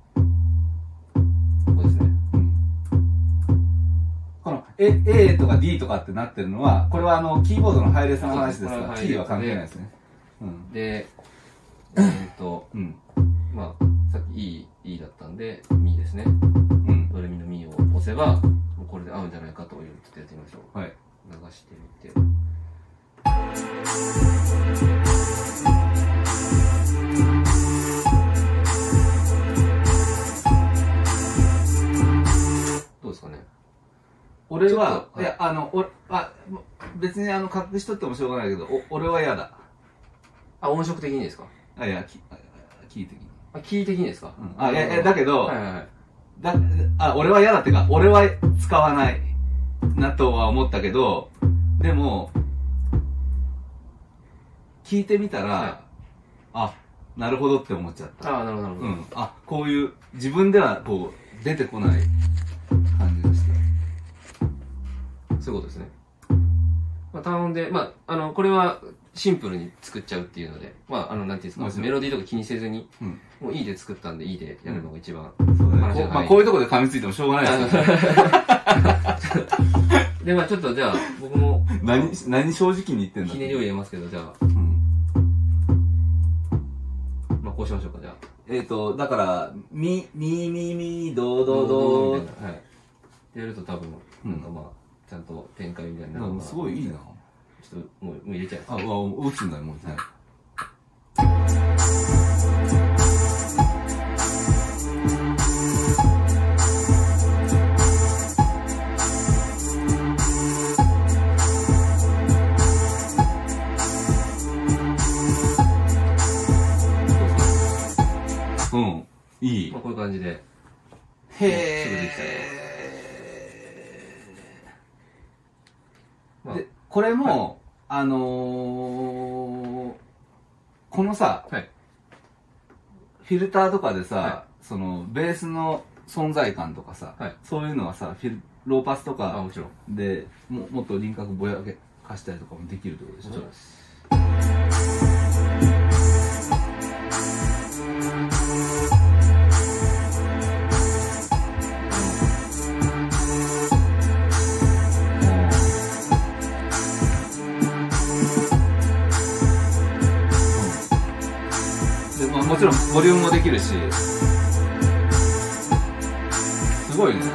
この A, A とか D とかってなってるのは、これはあのキーボードの配列の話ですが、キーは関係ないですね。 うん、で、えっと、うん、まあ、さっき E、E だったんで、ミですね。うん、ドレミのミを押せば、もうこれで合うんじゃないかという、ちょっとやってみましょう。はい。流してみて。どうですかね。 俺は、いや、あの、俺、あ、別にあの、隠しとってもしょうがないけど、お俺は嫌だ。 あ、音色的にですか？ あ、いや、キー的に。 あ、キー的にですか？ あ、いや、だけど、 はいはいはい。 だ、あ、俺は嫌だってか、俺は使わないなとは思ったけど、でも、聞いてみたら、はい、あ、なるほどって思っちゃった。 ああ、なるほど、なるほど。うん。 あ、こういう、自分ではこう、出てこない感じがした。 そういうことですね。まあ、単音で、まあ、あの、これはシンプルに作っちゃうっていうので、まあ、あの、なんていうんですか、メロディーとか気にせずに、うん、もういいで作ったんで、いいでやるのが一番、 うん。そうだね。まあ、こういうところで噛みついてもしょうがないですよね。 で、まあちょっとじゃあ、僕も。 何、何正直に言ってんだひねりを入れますけど、じゃあ。うん。まあこうしましょうか、じゃあ。 えっと、だから、み、み、み、み、ど、ど、ど、 みたいな。はい。やると多分、なんかまあ、ちゃんと展開みたいな。 すごいいいな。 ちょっと、もう、もう入れちゃいます。 あ、あ、打つんだよ、もう。はい。うん、いい。 まあこういう感じで。 へえ。 すぐできたよ。で、これも、はい、あのー、このさ、はい、フィルターとかでさ、はい、その、ベースの存在感とかさ、はい、そういうのはさ、フィルローパスとかもちろんでも、もっと輪郭ぼやかしたりとかもできるってことでしょ？ そうです。 もちろんボリュームもできるし、すごいね。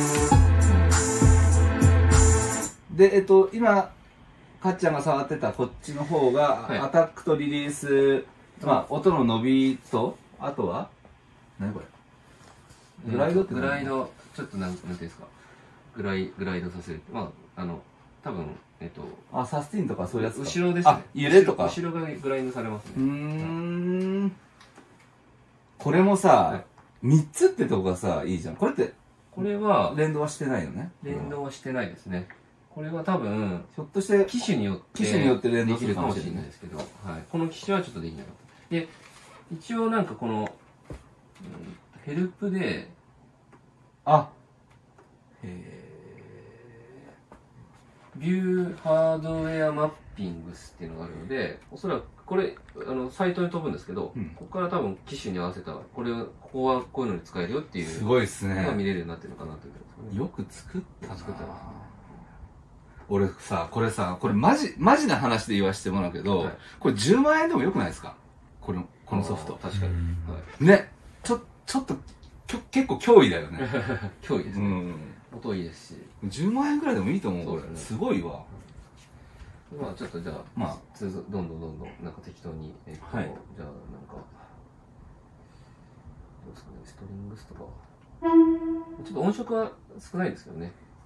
うん、で、えっと、今、かっちゃんが触ってたこっちの方が、はい、アタックとリリース、まあ、音の伸びと、あとは何これグライドってグライド、ちょっとなん、なんていうんですか、グライ、グライドさせる。まあ、あの、多分、えっと、 あ、サスティンとかそういうやつか。 後ろですね。 あ、揺れとか。 後ろがグライドされますね。 うーん。はい、これもさ、はい、みっつってとこがさ、いいじゃん。これって、 これは、 連動はしてないよね。 連動はしてないですね。これは多分、 ひょっとして、 機種によって、 機種によって連動できるかもしれないですけど、はい。この機種はちょっとできなかった。で、一応なんかこの、うん、ヘルプで、 あ、へビューハードウェアマッピングスっていうのがあるので、おそらくこれ、あの、サイトに飛ぶんですけど、うん、ここから多分機種に合わせた、これ、ここはこういうのに使えるよっていう、 すごいですね。 が見れるようになってるのかなということですね。 よく作ったな。作ったな。俺さ、これさ、これマジ、マジな話で言わせてもらうけど、はい、これじゅうまんえんでもよくないですか？この、このソフト。 確かに。はい、 ね、ちょ、ちょっと、きょ結構脅威だよね。 脅威ですね。うん、音いいですし。 じゅうまんえんぐらいでもいいと思う、これ。ね、すごいわ。 まあちょっとじゃあ、まあ、どんどんどんどん、なんか適当に、えっと、はい、じゃあなんか、どうですかね、ストリングスとか。ちょっと音色は少ないですけどね。うん。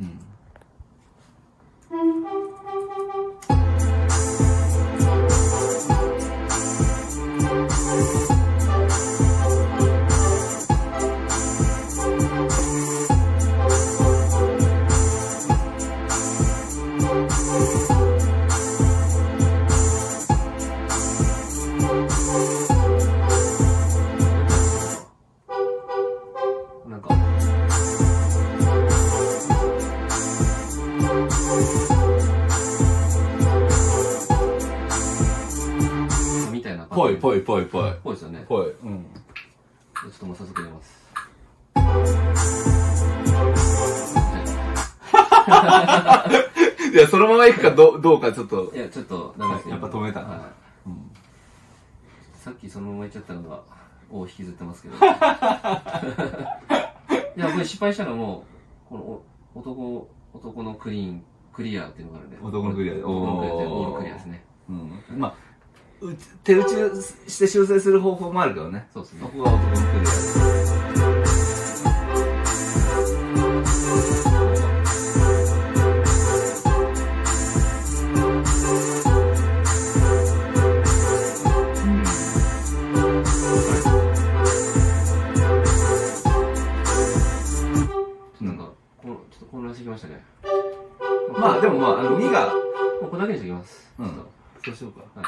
ぽいぽいぽいぽい。 ぽいですよね。 ぽい。うん。 ちょっともう早速入れます。 いや、そのまま行くかどどうかちょっと。 いや、ちょっとダメですね。 やっぱ止めた。はい。 うん、さっきそのまま行っちゃったのが、尾を引きずってますけど。いや、これ失敗したのも、この男、男のクリーン、クリアっていうのがあるんで。 男のクリアで。 男のクリアで、オールクリアですね。 うん。まあ、手打ちして修正する方法もあるけどね。 そうですね。 そこが男のクリアです。 でもまあ、あの、みが。 もうこれだけにしておきます。 うん。そうしようか。はい。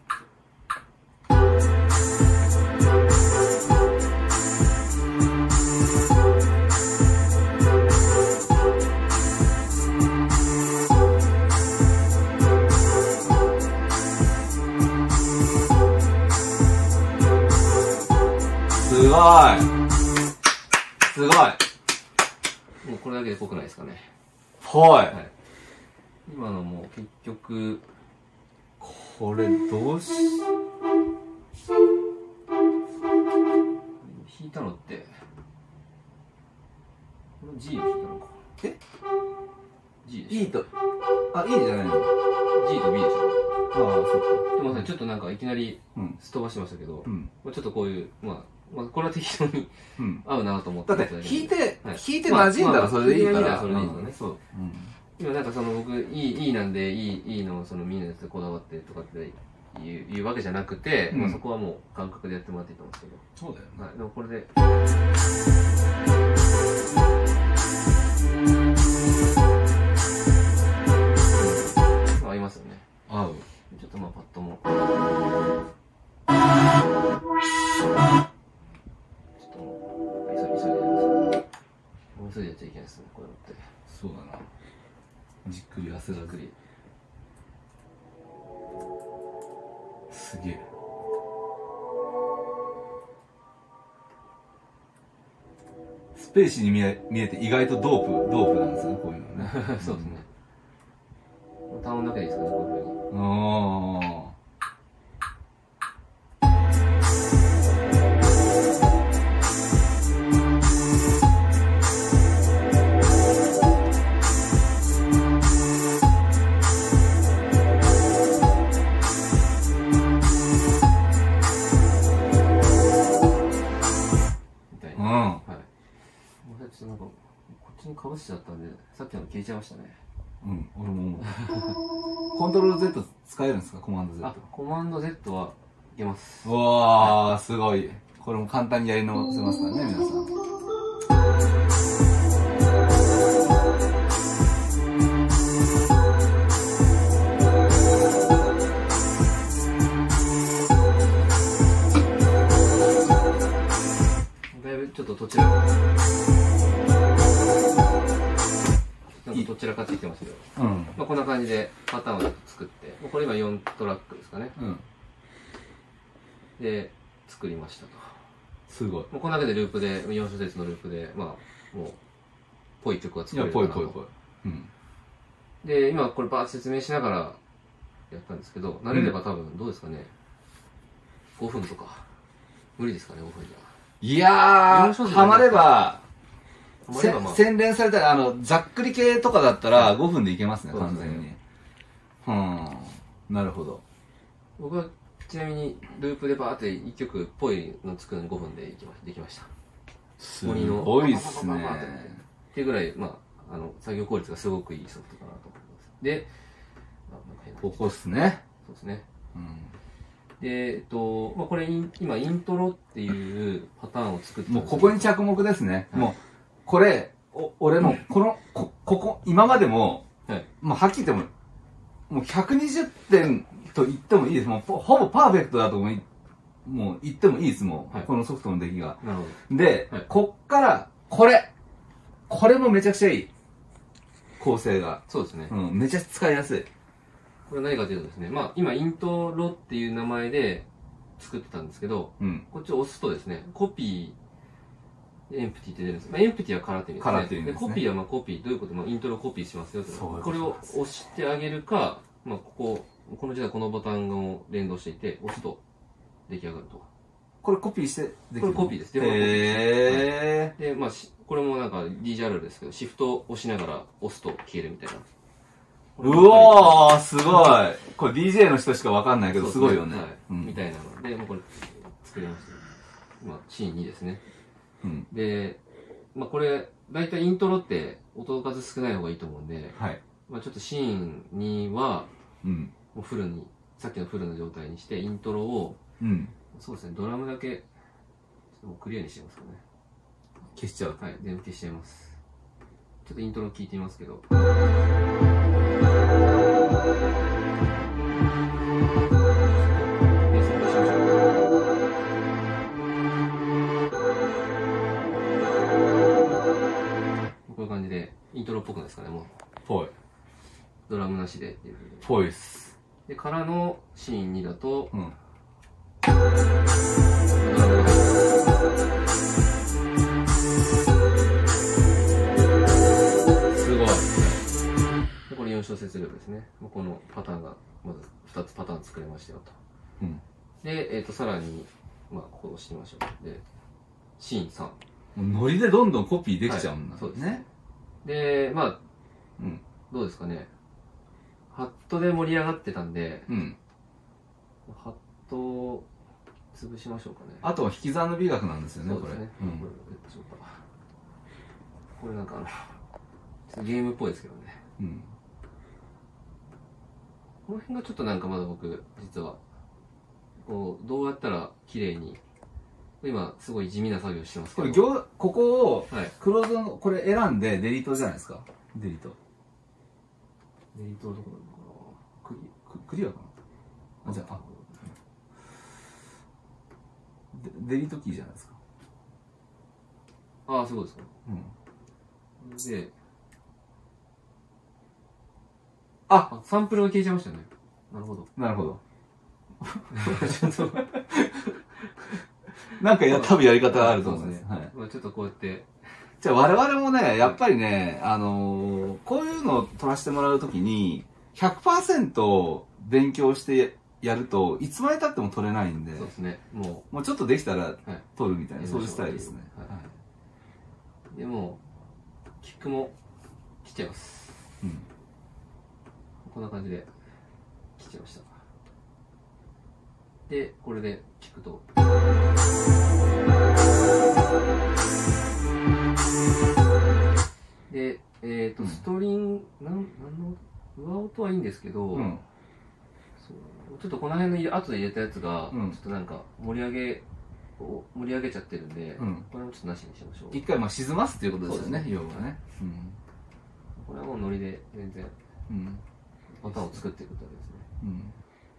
すごいすごいもうこれだけで濃くないですかね。 はい。 今のもう結局、 これどうし、 弾いたのって、この G を弾いたのか。 え ?G でしょ。 E と、あ、E じゃないの ?G と B でしょ。 ああ、そっか。 でもちょっとなんかいきなりすっ飛ばしてましたけど、うん、ちょっとこういう、まあ、まあ、これは適当に合うなと思って、 うん、だって弾いて、はい、弾いて馴染んだらそれでいいから、まあ、それでいいですよね。そう。うん、 今なんかその僕、いい、いいなんで、いい、いいのをそのみんなでこだわってとかっていういうわけじゃなくて、うん、まあそこはもう感覚でやってもらっていいと思うんですけど。 そうだよね。 はい。でもこれで。うん、合いますよね。 合う。 ちょっとまあパッとも。急いでやっちゃいけないですね、こういうのって。 そうだな。じっくり汗だくり。すげえ。スペーシーに見え見えて意外とドープ、ドープなんですよね、こういうのね。 そうですね。単音だけでいいですかね、こういうふうに。 ああ。 かぶせちゃったんで、さっきの消えちゃいましたね。 うん、俺も思う。コントロール Z 使えるんですか、コマンド Z。 あ、コマンド Z はいけます。 うわー、すごい。これも簡単にやり直せますからね、皆さん。 だいぶちょっとどちらどちらかってきてますけど、うん、まあこんな感じでパターンをちょっと作って、これ今よんトラックですかね、うん、で作りましたと。 すごい。 もうこの中でループでよん小節のループでまあもうぽい曲が作れるかなと。ぽいぽいぽい、うん、で今これバーッと説明しながらやったんですけど、慣れれば多分どうですかね、ごふんとか無理ですかね、ごふんじゃ。 いやー、ハマれば洗練されたあのざっくり系とかだったらごふんでいけますね、完全に。うん、なるほど。 僕はちなみにループでバーっていっきょくっぽいの作るのにごふんでできました。 すごいっすね。 っていうぐらい、まあ、あの作業効率がすごくいいソフトかなと思います。で、 ここっすね。 そうですね。うん、で、えっと、まあ、これ今イントロっていうパターンを作って、 もうここに着目ですね。はい、もうこれ、お俺も、この、こ、ここ、今までも、はい、もうはっきり言っても、もうひゃくにじゅってんと言ってもいいです。もうほぼパーフェクトだと思い、もう言ってもいいです、もう。はい、このソフトの出来が。なるほど。で、はい、こっから、これ、これもめちゃくちゃいい。構成が。 そうですね。 うん、めちゃ使いやすい。 これ何かというとですね、まあ今、イントロっていう名前で作ってたんですけど、うん、こっちを押すとですね、コピー、エンプティって出るんです。まあ、エンプティは空って意味ですね。空って意味ですね。で、コピーはまあコピー、どういうこともイントロコピーしますよと。これを押してあげるか、まあここ、この時代このボタンを連動していて、押すと出来上がると。 これコピーしてできる？これコピーです。 へー。で、まあこれもなんか ディージェー あるあるですけど、シフトを押しながら押すと消えるみたいな。 うわー、すごい。これ ディージェー の人しかわかんないけど、すごいよね。はい。 みたいなので、もうこれ作りました。まあシーンにですね。うん、で、まあこれ、だいたいイントロって音数少ない方がいいと思うんで、はい、まあちょっとシーンには、うん、もうフルに、さっきのフルの状態にして、イントロを、うん、そうですね、ドラムだけ、ちょっともうクリアにしてますかね。 消しちゃう？ はい、全部消しちゃいます。ちょっとイントロ聞いてみますけど。 こういう感じでイントロっぽくないですかね、もう。 ぽい。 ドラムなしで。 ぽいっす。 で、からのシーンにだと、うん、すごい。で、これよん小節量ですね。このパターンが、まずふたつパターン作れましたよと。うん、で、えっと、さらに、まあ、こうしてみましょう。で、シーンさん。 もうノリでどんどんコピーできちゃうんだ、 はい、そうですね。で、まあ、うん、どうですかね。ハットで盛り上がってたんで、うん、ハットを潰しましょうかね。 あとは引き算の美学なんですよね、これ。ね、うん、これ、 これなんかあの、ゲームっぽいですけどね。うん、この辺がちょっとなんかまだ僕、実は、こう、どうやったら綺麗に、今、すごい地味な作業してますけど。 これ、ここを、クローズの、これ選んでデリートじゃないですか。デリート。 デリートはどこなのかな。 クリ、クリアかなあ、じゃあ、あ、デリートキーじゃないですか。 ああ、そういうことですか。うん。で、あ、サンプルが消えちゃいましたね。なるほど。 なるほど。なんかや、多分やり方があると思うんです。 はい。まあちょっとこうやって。 じゃあ我々もね、やっぱりね、あのー、こういうのを取らせてもらうときに、ひゃくパーセント 勉強してやると、いつまで経っても取れないんで。 そうですね。もう。もうちょっとできたら取るみたいな、はい、そういうスタイルですね。はい。 でも、キックも切っちゃいます。うん。こんな感じで切っちゃいました。で、これで聞くと。で、えっと、ストリング、なん、なんの、上音はいいんですけど、うん、そうちょっとこの辺の後で入れたやつが、うん、ちょっとなんか盛り上げ、盛り上げちゃってるんで、うん、これもちょっとなしにしましょう。 一回まあ沈ますっていうことですよね、要はね。うん、 これはもうノリで全然、うん、パターンを作っていくことですね。うん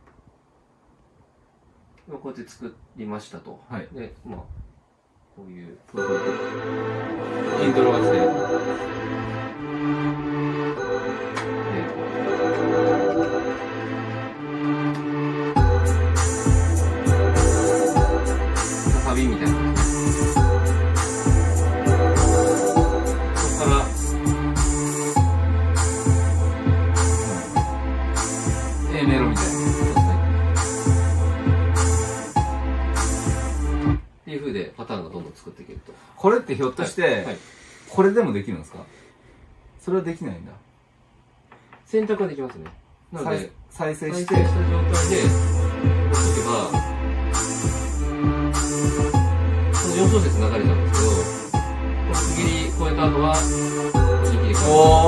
こうやって作りましたと。はい。で、まあ、こういう、 イントロが来て。 サビみたいな。そこから、 A メロみたいな。 パターンがどんどん作っていけると。 これってひょっとして、はいはい、これでもできるんですか？それはできないんだ。 選択はできますね。なので、 再生して、 再生した状態で、押していけば、このよん小節流れちゃうんですけど、区切り超えた後は、こっちに切り替えます。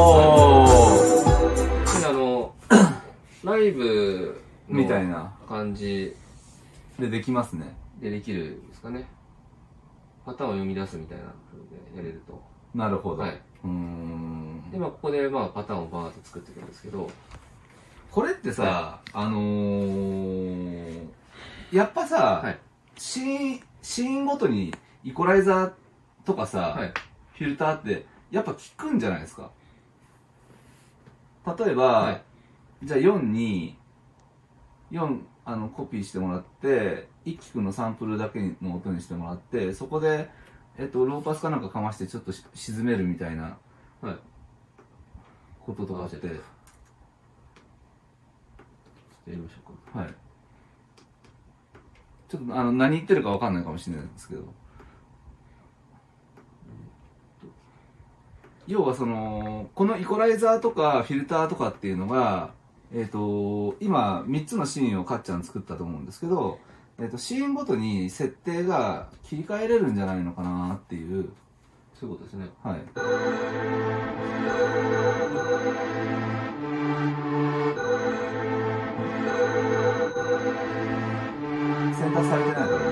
おー。で、あの、ライブみたいな感じでできますね。 でできるんですかね。パターンを読み出すみたいな風でやれると。 なるほど。はい。うーん。 で、まあ、ここで、まあ、パターンをバーッと作っていくんですけど。 これってさ、はい、あのー、やっぱさ、はい、シーン、シーンごとにイコライザーとかさ、はい、フィルターって、やっぱ効くんじゃないですか。例えば、はい、じゃあよんに、よん、あの、コピーしてもらって、一輝くんのサンプルだけの音にしてもらって、そこで、えっと、ローパスかなんかかましてちょっと沈めるみたいな、はい。こととかって。ちょっとやりましょうか。 はい。ちょっと、あの、何言ってるかわかんないかもしれないんですけど。要はその、このイコライザーとかフィルターとかっていうのが、えっと、今、みっつのシーンをかっちゃん作ったと思うんですけど、えっと、シーンごとに設定が切り替えれるんじゃないのかなっていう。 そういうことですね。 はい。選択されてないからね。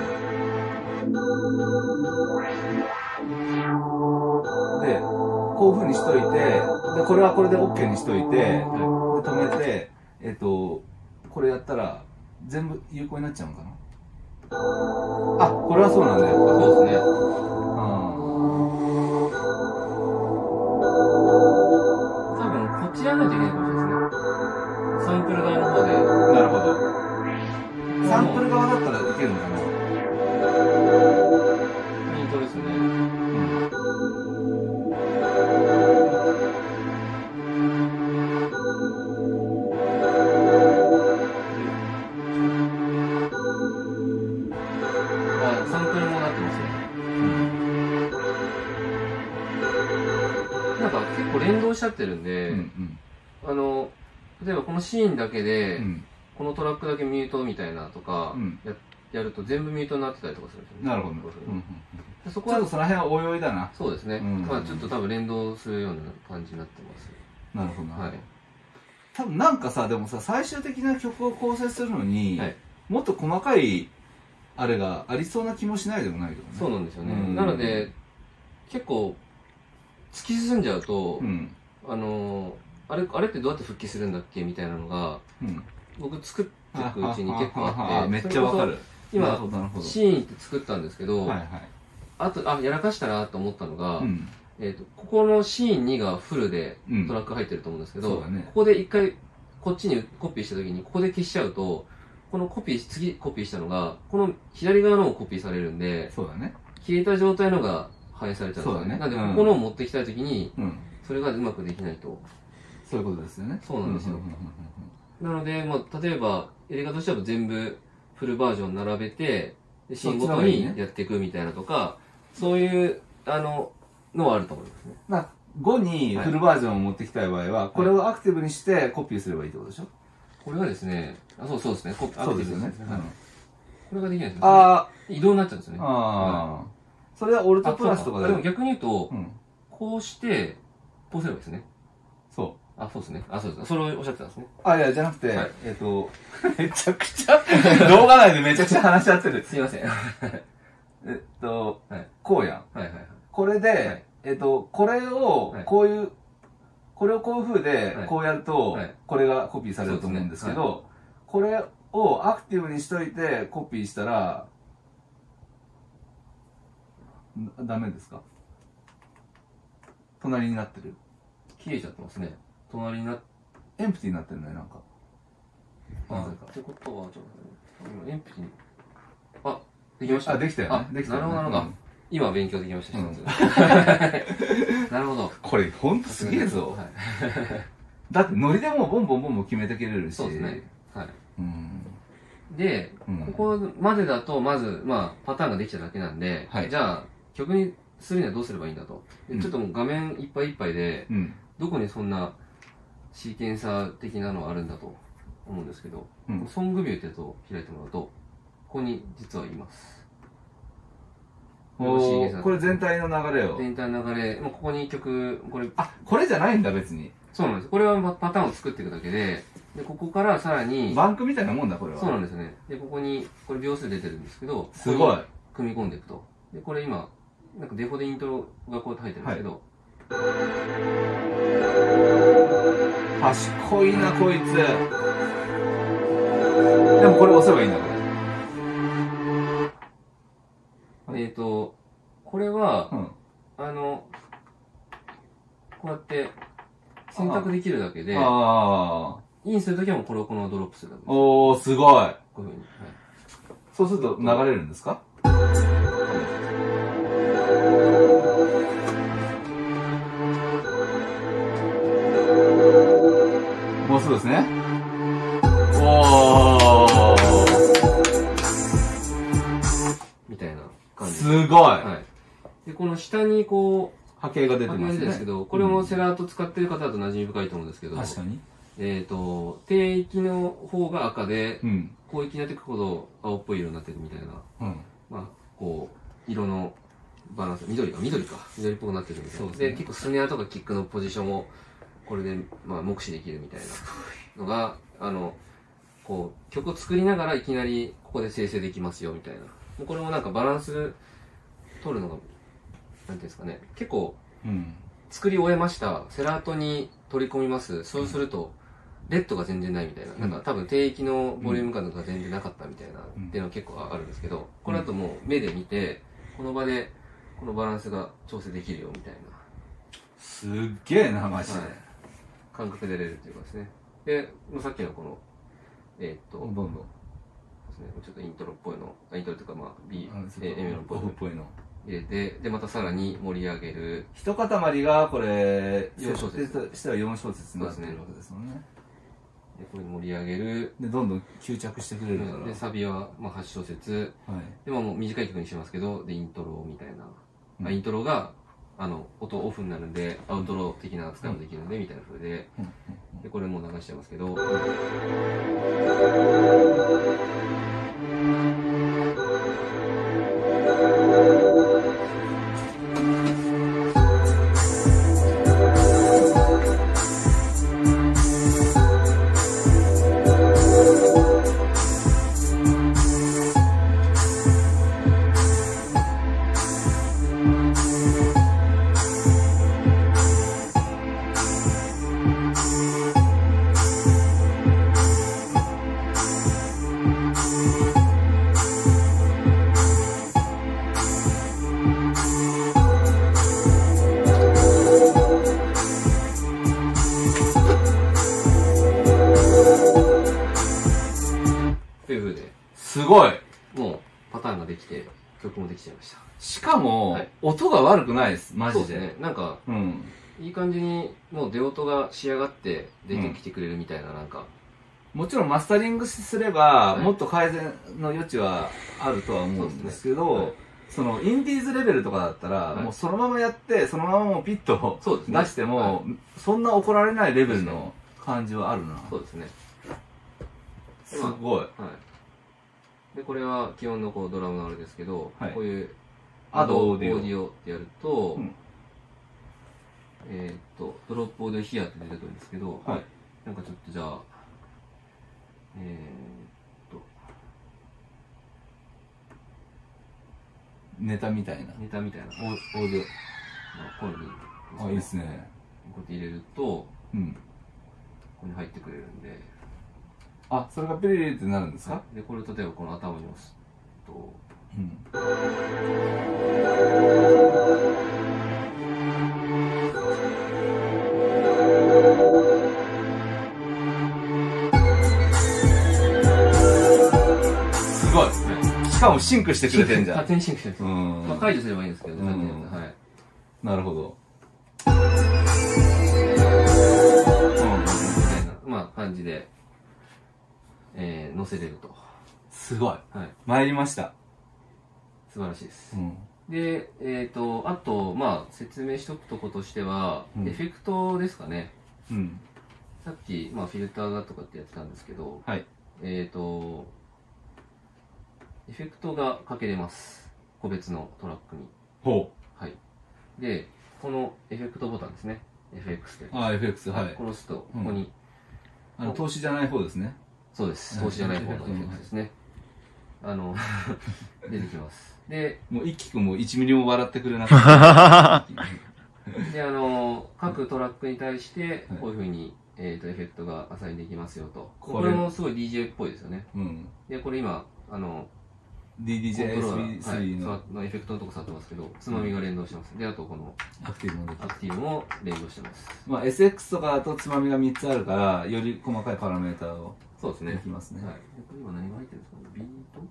で、こういう風にしといて、で、これはこれで OK にしといて、はい、 止めて、えっと、これやったら、全部有効になっちゃうのかな。あ、これはそうなんだよ。 そうですね。多分、こっちやらないといけないかもしれないですね。サンプル側の方で。 なるほど。サンプル側だったらいけるのかな。 ミートですね。連動しちゃってるんで、うんうん、あの例えばこのシーンだけで、うん、このトラックだけミュートみたいなとか、うん、や, やると全部ミュートになってたりとかするんですよね。 なるほど、うんうん、そこはちょっとその辺は泳いだな。 そうですね、うんうん、まあ、ちょっと多分連動するような感じになってます。 なるほど、はい、多分なんかさ、でもさ、最終的な曲を構成するのに、はい、もっと細かいあれがありそうな気もしないでもないけどね。 そうなんですよね、うん、なので結構突き進んじゃうと、うん、あのあれあれってどうやって復帰するんだっけみたいなのが、うん、僕作っていくうちに結構あって、 めっちゃわかる。 今シーンって作ったんですけど、はいはい、あとあやらかしたなと思ったのが、うん、えーとここのシーンにがフルでトラック入ってると思うんですけど、うんね、ここで一回こっちにコピーした時にここで消しちゃうと、このコピー次コピーしたのがこの左側のをコピーされるんで、 そうだね、 消えた状態のが反映されちゃうんですよね。なんで、ここのを持ってきたいときに、うん、それがうまくできないと。 そういうことですよね。 そうなんですよ。なので、まあ、例えば、やり方としては全部フルバージョン並べて、シーンごとにやっていくみたいなとか、そういう、あの、のはあると思いますね。 まあ、ごにフルバージョンを持ってきたい場合は、はい、これをアクティブにしてコピーすればいいってことでしょ？ これがですね、あ、そうそうですね。コピーそうですよね。はい、 これができないですね。ああ。移動になっちゃうんですね。ああ。はい、それはオルトプラスとかで。 でも逆に言うと、うん、こうして、こうすればいいですね。 そう。 あ、そうですね。あ、そうですね。それをおっしゃってたんですね。 あ、いや、じゃなくて、はい、えっと、めちゃくちゃ、動画内でめちゃくちゃ話し合ってる。 すいません。 えっと、はい、こうやん。 はいはいはい。 これで、はい、えっと、これを、こういう、はい、これをこういう風で、こうやると、はい、これがコピーされると思うんですけど、ねはい、これをアクティブにしといてコピーしたら、ダメですか？隣になってる？ 消えちゃってますね。隣になっエンプティになってるね、なんか。 あ、ってことは、ちょっと、今、エンプティに。あ、できました。 あ、できたよね。できたよね。 なるほど、なるほど。今、勉強できました、一つ。なるほど。 これ、ほんとすげえぞ。だって、ノリでもうボンボンボンボン決めてくれるし。 そうですね。はい。で、ここまでだと、まず、まあ、パターンができただけなんで、じゃあ、曲にするにはどうすればいいんだと。ちょっともう画面いっぱいいっぱいで、どこにそんなシーケンサー的なのがあるんだと思うんですけど、うん、ソングビューってやつを開いてもらうと、ここに実はいます。 おこれ全体の流れを。 全体の流れ、ここに曲、これ。 あ、これじゃないんだ別に。 そうなんです。これはパターンを作っていくだけで、で、ここからさらに。 バンクみたいなもんだ、これは。 そうなんですね。で、ここに、これ秒数出てるんですけど、 すごい。 組み込んでいくと。で、これ今、なんかデフォでイントロがこうやって入ってるんですけど、 はい、賢いなこいつ。でもこれ押せばいいんだこれ。えっとこれは、うん、あのこうやって選択できるだけで、あインするときはもうこれをこのままドロップするだけです。 おおすごい。こういうふうに、はい、そうすると流れるんですか？もうすぐですね。おーみたいな感じ。 すごい、 はい、で、この下にこう、 波形が出てますね。波形が出てるんですけど、これもセラート使ってる方だと馴染み深いと思うんですけど、 確かに。 えっと、低域の方が赤で、うん、高域になっていくほど青っぽい色になっていくみたいな、うん、まあ、こう、色のバランス、緑か、緑か、緑っぽくなってるみたいな。そうですね。で、結構スネアとかキックのポジションを、これで、まあ、目視できるみたいなのが、あの、こう、曲を作りながらいきなりここで生成できますよみたいな。これもなんかバランス取るのが、なんていうんですかね、結構、うん、作り終えました。セラートに取り込みます。そうすると、 レッドが全然ないみたいな。なんか多分低域のボリューム感とか全然なかったみたいなっていうのが結構あるんですけど、これだともう目で見て、この場でこのバランスが調整できるよみたいな。 すっげえな、マジで。 感覚で出れるっていうかですね。で、さっきのこの、えっと、 どんどん。 ちょっとイントロっぽいの、イントロというかまあ B、A メロっぽいの入れて、で、またさらに盛り上げる。 一塊がこれ、よん小節としてはよん小節になってるわけですもんね。 で、これ盛り上げる。 で、どんどん吸着してくれるから。 で、サビはまあはち小節。はい。で、まあもう短い曲にしますけど、で、イントロみたいな。うん、あイントロが、あの、音オフになるんで、アウトロ的な扱いもできるんで、みたいな風で。で、これもう流しちゃいますけど。 すごいもうパターンができて曲もできちゃいました。 しかも、はい、音が悪くないです、マジで。そうですね。 なんか、うん、いい感じにもう出音が仕上がって出てきてくれるみたいな、なんか、 うん、もちろんマスタリングすれば、はい、もっと改善の余地はあるとは思うんですけど、そ, ねはい、そのインディーズレベルとかだったら、はい、もうそのままやってそのままもうピッと出しても、ねはい、そんな怒られないレベルの感じはあるな。 そうですね。 すごい。はいで、これは基本のこうドラムのあれですけど、はい、こういうアドオーディオ。 オーディオってやると、うん、えー、っと、ドロップオーディオヒアって出てくるんですけど、はい、なんかちょっとじゃあ、えー、っと、 ネタみたいな。 ネタみたいな。オーディオ。まあ、こういうのに、 ね。あ、いいですね。 こうやって入れると、うん、ここに入ってくれるんで、 あ、それがピリリリってなるんですか？ で、これを例えばこの頭に押すと、うん、 すごい、はい、しかもシンクしてくれてんじゃん。 勝手にシンクしてるんですよ。まあ解除すればいいんですけどね、はい。 なるほど。 みたいな、まあ感じで。えー、載せれると。 すごい。はい。参りました。 素晴らしいです。うん、で、えっ、ー、と、あと、まあ、説明しとくとことしては、うん、エフェクトですかね。うん。さっき、まあ、フィルターがとかってやってたんですけど、はい。えっ、ー、と、エフェクトがかけれます。個別のトラックに。ほう。はい。で、このエフェクトボタンですね。エフエックス で。 ああ、エフエックス、はい。 これ押すと、ここに、 うん。あの、投資じゃない方ですね。 そうです。投資じゃない方のエフェクトですね。あの、出てきます。で、 もう一輝くんもいちミリも笑ってくれなかった。 で、あの、各トラックに対して、こういうふうに、えっと、エフェクトがアサインできますよと。これもすごい ディージェー っぽいですよね。うん。で、これ今、あの、 ディーディージェーエスビースリー の、 はい、のエフェクトのとこ触ってますけど、つまみが連動してます。で、あとこの、 アクティブもアクティブも連動してます。 まあ、エスエックス とかだとつまみがみっつあるから、より細かいパラメーターを。 そうですね。 できますね。 はい。これ今何が入ってるんですかね。ビート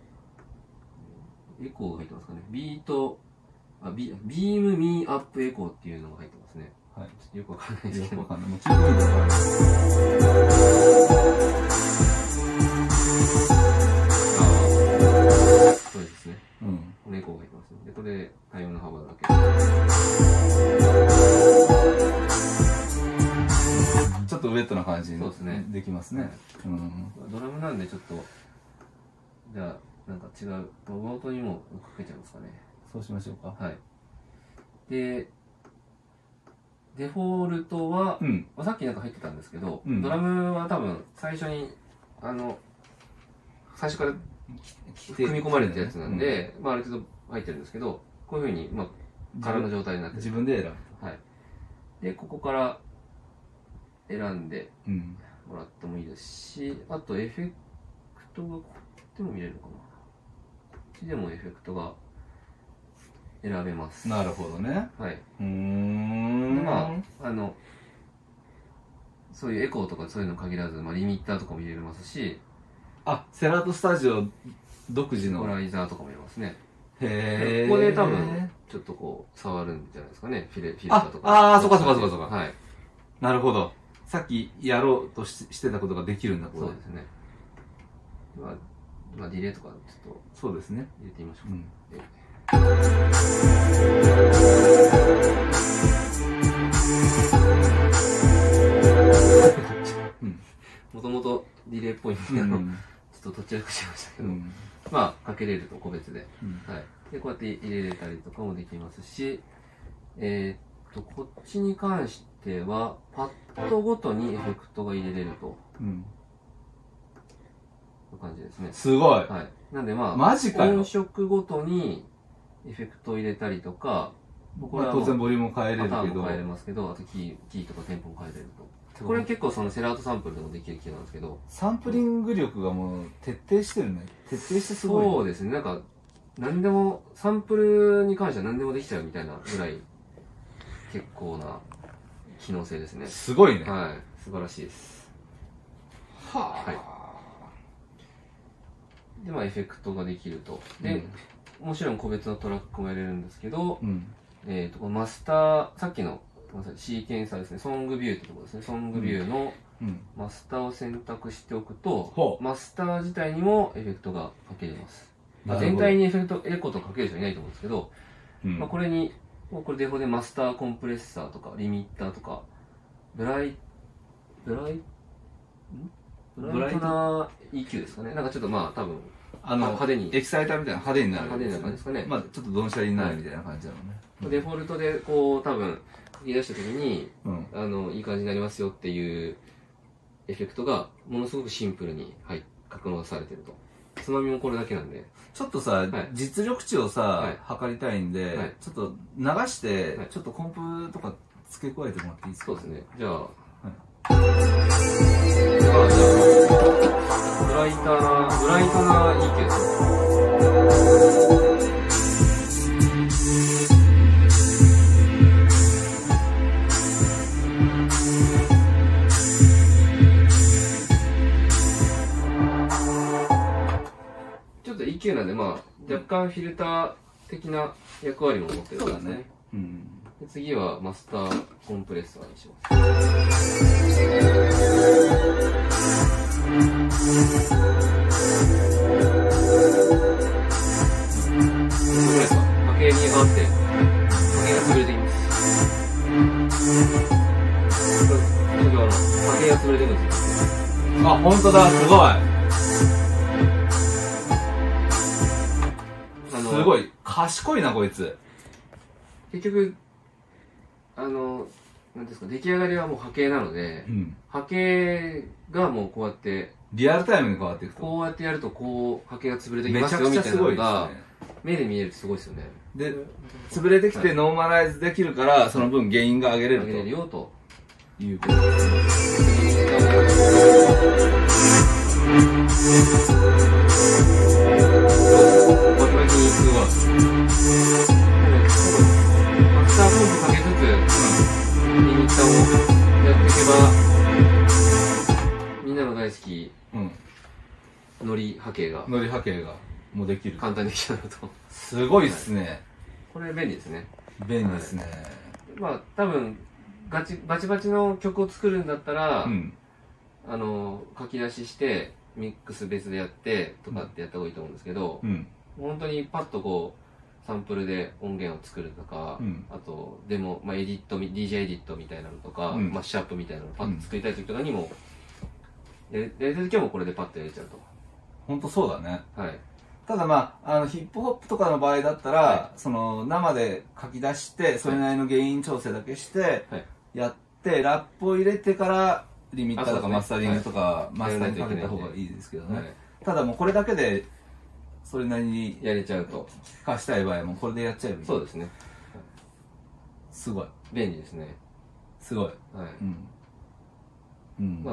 エコーが入ってますかね。ビート、あ、ビ, ビームミーアップエコーっていうのが入ってますね。はい。ちょっとよくわかんないですけど。よくわかんない。もう聞いてみてわかんない。そうですね。うん。このエコーが入ってますね。で、これ、対応の幅だけ。 ちょっとウェットな感じにそうですね。できますね。うん。 ドラムなんでちょっと、じゃあ、なんか違う、ボートにもかけちゃいますかね。 そうしましょうか。 はい。で、デフォルトは、うん、まあ、さっきなんか入ってたんですけど、うん、ドラムは多分最初に、あの、最初から組み込まれたやつなんで、うん、まあある程度入ってるんですけど、こういうふうに、まあ、空の状態になって自分で選ぶ。 はい。で、ここから選んで、うん、 もらってもいいですし、あとエフェクトがこっちでも見れるのかな。こっちでもエフェクトが選べます。 なるほどね。 はい。 うーん。 まあ、あの、そういうエコーとかそういうの限らず、まあ、リミッターとかも入れれますし、 あ、セラートスタジオ独自の。 イコライザーとかも入れますね。 へー。 ここで多分、ちょっとこう、触るんじゃないですかね。フィレ、フィルターとか。 ああ、そっかそっかそっかそっか。 はい。 なるほど。さっきやろうと し, してたことができるんだ、これ。 そうですね。まあ、まあ、ディレイとかちょっと。 そうですね。 入れてみましょうか。うんもともとディレイっぽいんで、うん、ちょっとどちらかしましたけど、うん、まあかけれると個別で、うん、はい、でこうやって入れれたりとかもできますし、えー、っとこっちに関してはパッドごとにエフェクトが入れれると、うん、いう感じですね。 すごい。 はい。なんでまあマジかよ。 音色ごとにエフェクトを入れたりとか、 これは当然ボリュームも変えれるけど、パターンも変えれますけど、あとキー、キーとかテンポも変えれると。これ結構そのセラートサンプルでもできる機能なんですけど、 サンプリング力がもう徹底してるね。徹底してすごい、 ね。そうですね。なんか何でもサンプルに関しては何でもできちゃうみたいなぐらい結構な機能性ですね。 すごいね。 はい、素晴らしいです。はあ。はい。でまあエフェクトができると。で、うん、もちろん個別のトラックもやれるんですけど、うん、えっとこのマスターさっきのシーケンサーですね、ソングビューってところですね、ソングビューのマスターを選択しておくと、うん、マスター自体にもエフェクトがかけれます。全体にエフェクト、エコーとかける人はいないと思うんですけど、うん、まあこれに、これデフォでマスターコンプレッサーとか、リミッターとか、ブライ、ブライ、んブライトな イーキュー ですかね。なんかちょっとまあ多分、 あの、派手に。エキサイターみたいな派手になる、 ね。派手な感じですかね。 まあちょっとドンシャリになるみたいな感じなのね。 はい、デフォルトでこう多分、書き出した時に、うん、あのいい感じになりますよっていうエフェクトがものすごくシンプルに、はい、格納されてると。つまみもこれだけなんでちょっとさ、はい、実力値をさ、はい、測りたいんで、はい、ちょっと流して、はい、ちょっとコンプとか付け加えてもらっていいですか。 そうですね。じゃあ、はい、あじゃあブライタなブライトな イーキュー ですね。イーキュー なんで、まあ、若干フィルター的な役割も持ってるんですね。そうだね。うん、で次はマスターコンプレッサーにします。これですか、波形に合わせて波形が潰れていきます。これ、あの波形が潰れていくんですよ。 あ、本当だ、すごい。すごい賢いなこいつ。 結局あの何ですか、出来上がりはもう波形なので、うん、波形がもうこうやってリアルタイムに変わっていくと、 こうやってやるとこう波形が潰れていきますよみたいなのが目で見えるとすごいですよね。 で潰れてきてノーマライズできるから、はい、その分ゲインが上げれると、 上げれるよということですバキバキにすごい。マスターコンプかけつつ、リミッターをやっていけば、みんなの大好き、うん、ノリ波形が、 ノリ波形がもうできる。 簡単にできちゃうと。 すごいっすね。はい、 これ便利ですね。 便利ですね。はい、 まあ多分ガチバチバチの曲を作るんだったら、うん、あの書き出ししてミックス別でやってとかってやった方がいいと思うんですけど、うん、本当にパッとこうサンプルで音源を作るとか、うん、あとデモ、まあ、エディット ディージェー エディットみたいなのとか、うん、マッシュアップみたいなのをパッと作りたい時とかにも、うん、やりたい時はもうこれでパッとやれちゃうと。 本当そうだね。 はい。 ただまあ、あのヒップホップとかの場合だったら、はい、その生で書き出してそれなりのゲイン調整だけしてやって、はい、ラップを入れてからリミッターとかマスタリングとか、はい、マスターにかけた方がいいですけどね。はい、ただもうこれだけでそれなりにやれちゃうと、 聞かしたい場合はもうこれでやっちゃえばいい。 そうですね。 すごい便利ですね。 すごい。はい。うん。 うん。まあ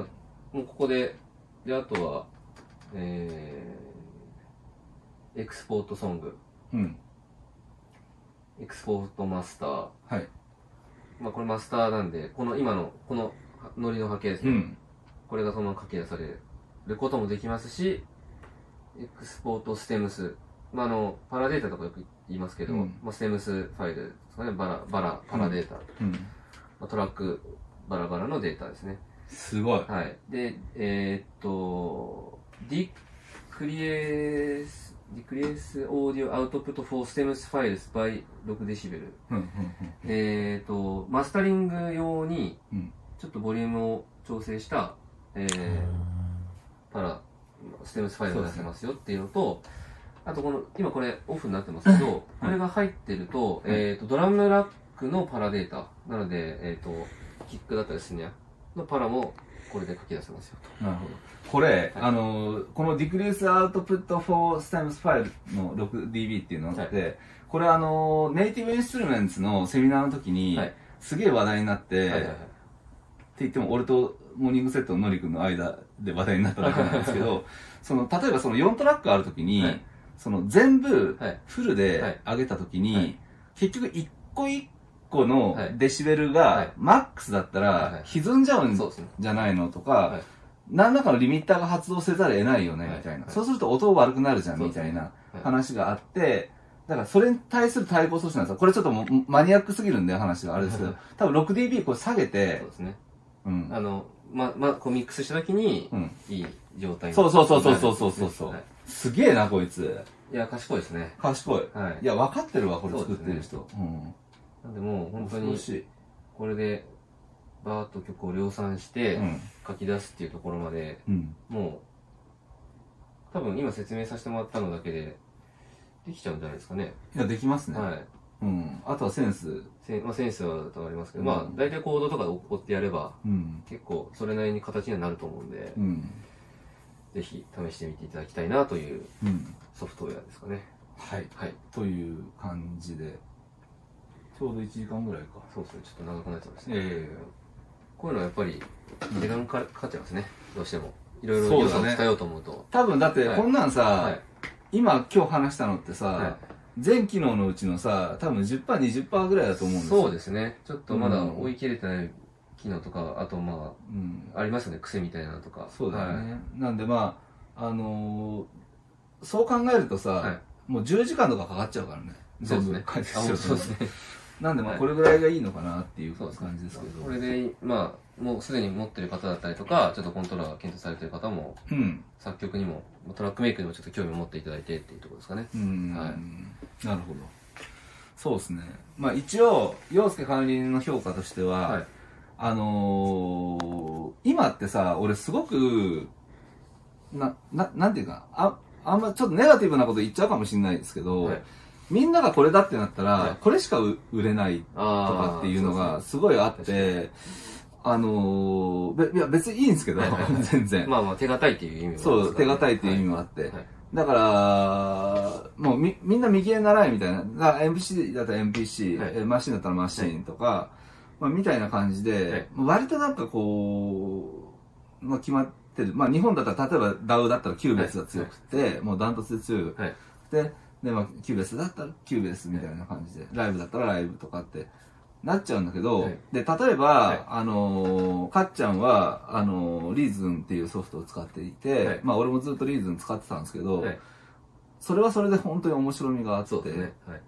もうここで、で、あとは、えー、エクスポートソング。うん。エクスポートマスター。はい。まあこれマスターなんで、この今の、このノリの波形ですね。うん、これがそのまま書き出されることもできますし、エクスポートステムス。まああの、パラデータとかよく言いますけど、うん、まあステムスファイルですかね。バラ、バラ、パラデータ。うん。まあ、トラック、バラバラのデータですね。 すごい。 はい。で、えー、っと、ディクリエス、ディクリエスオーディオアウトプットフォーステムスファイルスバイろくデシベル。えー、っと、マスタリング用に、ちょっとボリュームを調整した、えー、パラ、ステムスファイルが出せますよっていうのと、あとこの、今これオフになってますけど、これが入ってると、えー、っと、ドラムラックのパラデータ。なので、えー、っと、キックだったりスニアのパラもこれで書き出せますよと。 なるほど。これ、はい、あの、この Decrease Output for Stems File の ろくディービー っていうのがあって、はい、これあの、ネイティブインストゥルメンツのセミナーの時に、はい、すげえ話題になって、はいはいはい、って言っても俺とモーニングセットのノリ君の間で話題になっただけなんですけど、その、例えばそのよんトラックある時に、はい、その全部フルで上げた時に、はいはい、結局一個一個個のデシベルがマックスだったら歪んじゃうんじゃないのとか、何らかのリミッターが発動せざるを得ないよねみたいな、そうすると音悪くなるじゃんみたいな話があって、だからそれに対する対抗措置なんですよ。これちょっとマニアックすぎるんで話があれですけど、多分 ろくディービー これ下げて、 そうですね。うん。あの、ま、ま、こうミックスした時に、いい状態になる。そうそうそうそうそうそうそう。すげえなこいつ。 いや、賢いですね。 賢い。はい。いや、分かってるわ、これ作ってる人。うん。 なんでもう本当にこれでバーッと曲を量産して書き出すっていうところまで、うん、もう多分今説明させてもらったのだけでできちゃうんじゃないですかね。 いやできますね。はい。うん。あとはセンス。 セン、まあ、センスはありますけど、うん、まあ大体コードとかで追ってやれば、うん、結構それなりに形にはなると思うんで、うん、ぜひ試してみていただきたいなというソフトウェアですかね。 はい。はい。という感じで。ちょうどいちじかんぐらいか。 そうですね、ちょっと長くなっちゃいますね。えー、こういうのはやっぱり時間かかっちゃいますね、どうしても。いろいろ要素を伝えようと思うと。 多分だってこんなんさ、はい、今今日話したのってさ、はい、全機能のうちのさ、多分 じゅっパーセント、にじゅっパーセント ぐらいだと思うんですよ。 そうですね。ちょっとまだ追い切れてない機能とか、あとまあ、うん、ありますよね、癖みたいなのとか。 そうだよね。はい、なんでまあ、あのー、そう考えるとさ、はい、もうじゅうじかんとかかかっちゃうからね。 そうですね。 解説しようとそうですね。なんでまあこれぐらいがいいのかなっていう感じですけど。 これで、まあ、もうすでに持ってる方だったりとか、ちょっとコントローラー検討されてる方も、うん、作曲にも、トラックメイクにもちょっと興味を持っていただいてっていうところですかね。うん。 はい。なるほど。そうですね。まあ一応、洋介管理人の評価としては、はい、あのー、今ってさ、俺すごく、な、な、なんていうか、あ、あんまちょっとネガティブなこと言っちゃうかもしれないですけど、はい、みんながこれだってなったら、はい、これしか売れないとかっていうのがすごいあって、あのー、べ、いや別にいいんですけど、はいはいはい、全然。 まあまあ手堅いっていう意味もあって、 そう、手堅いっていう意味もあって。はいはい、だから、もうみ、みんな右へ習いみたいな。だから エムピーシー だったら エムピーシー、はい、マシンだったらマシンとか、はい、まあみたいな感じで、はい、割となんかこう、まあ決まってる。まあ日本だったら例えば ダウ だったらキューベースが強くて、はい、もうダントツで強くて、はい、で、まあキューベースだったらキューベースみたいな感じで、ライブだったらライブとかって、なっちゃうんだけど、はい、で、例えば、はい、あのー、かっちゃんは、あのー、リーズンっていうソフトを使っていて、はい、まあ俺もずっとリーズン使ってたんですけど、はい、それはそれで本当に面白みがあって、で、ねはい、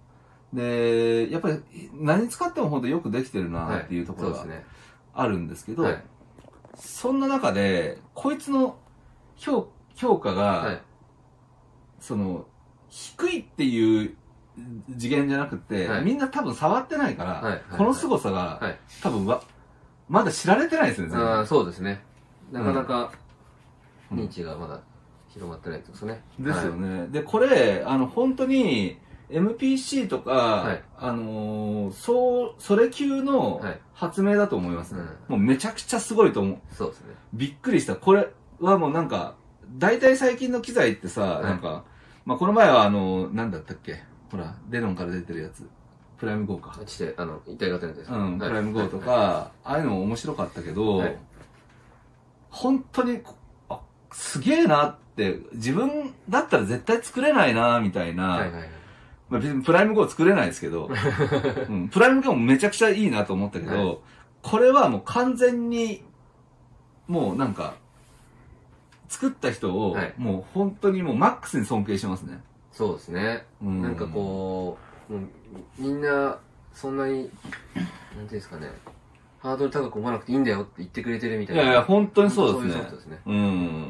で、やっぱり何使っても本当によくできてるなっていうところがあるんですけど、はいそねはい、そんな中で、こいつの評、評価が、はい、その、低いっていう次元じゃなくて、はい、みんな多分触ってないから、はい、この凄さが、はい、多分わまだ知られてないですよね。 ああ、そうですね。なかなか認知がまだ広まってないですね。 うん、ですよね。はい、で、これ、あの、本当に エムピーシー とか、はい、あのー、そう、それ級の発明だと思いますね。はいうん、もうめちゃくちゃすごいと思う。 そうですね。 びっくりした。これはもうなんか、大体最近の機材ってさ、はい、なんか、まあ、この前はあの、なんだったっけほら、デノンから出てるやつ。プライムゴーか。 ちて、あの、一体型のやつですか。うん、プライムゴーとか、はい、ああいうのも面白かったけど、はい、 本当に、あ、すげえなって、自分だったら絶対作れないな、みたいな。はいはいはい、まあ別にプライムゴー作れないですけど、うん、プライムゴーもめちゃくちゃいいなと思ったけど、はい、これはもう完全に、もうなんか、作った人を、もう本当にもうマックスに尊敬しますね。 そうですね。うん、なんかこう、もうみんな、そんなに、なんていうんですかね、ハードル高く思わなくていいんだよって言ってくれてるみたいな。 いやいや、本当にそうですね。 そういうことですね。うん。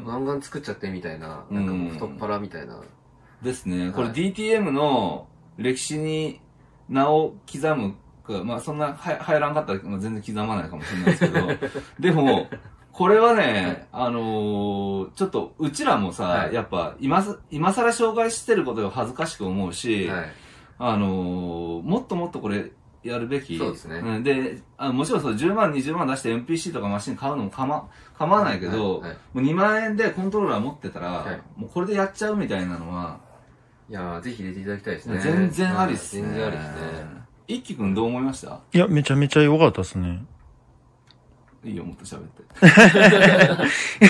ガンガン作っちゃってみたいな、なんかもう太っ腹みたいな。 ですね。これ ディーティーエム の歴史に名を刻むか、まあそんな入らんかったら全然刻まないかもしれないですけど、でも、これはね、あのー、ちょっと、うちらもさ、はい、やっぱ、今、今更紹介してることが恥ずかしく思うし、はい、あのー、もっともっとこれ、やるべき。 そうですね。 うん、で、あもちろんそう、じゅうまん、にじゅうまん出して エムピーシー とかマシン買うのもかま、構わないけど、はいはい、もうにまんえんでコントローラー持ってたら、はい、もうこれでやっちゃうみたいなのは、 いやー、ぜひ入れていただきたいですね。 全然ありっすね。 全然ありっすね。 一輝くんどう思いました？ いや、めちゃめちゃ良かったっすね。 いいよ、もっと喋って。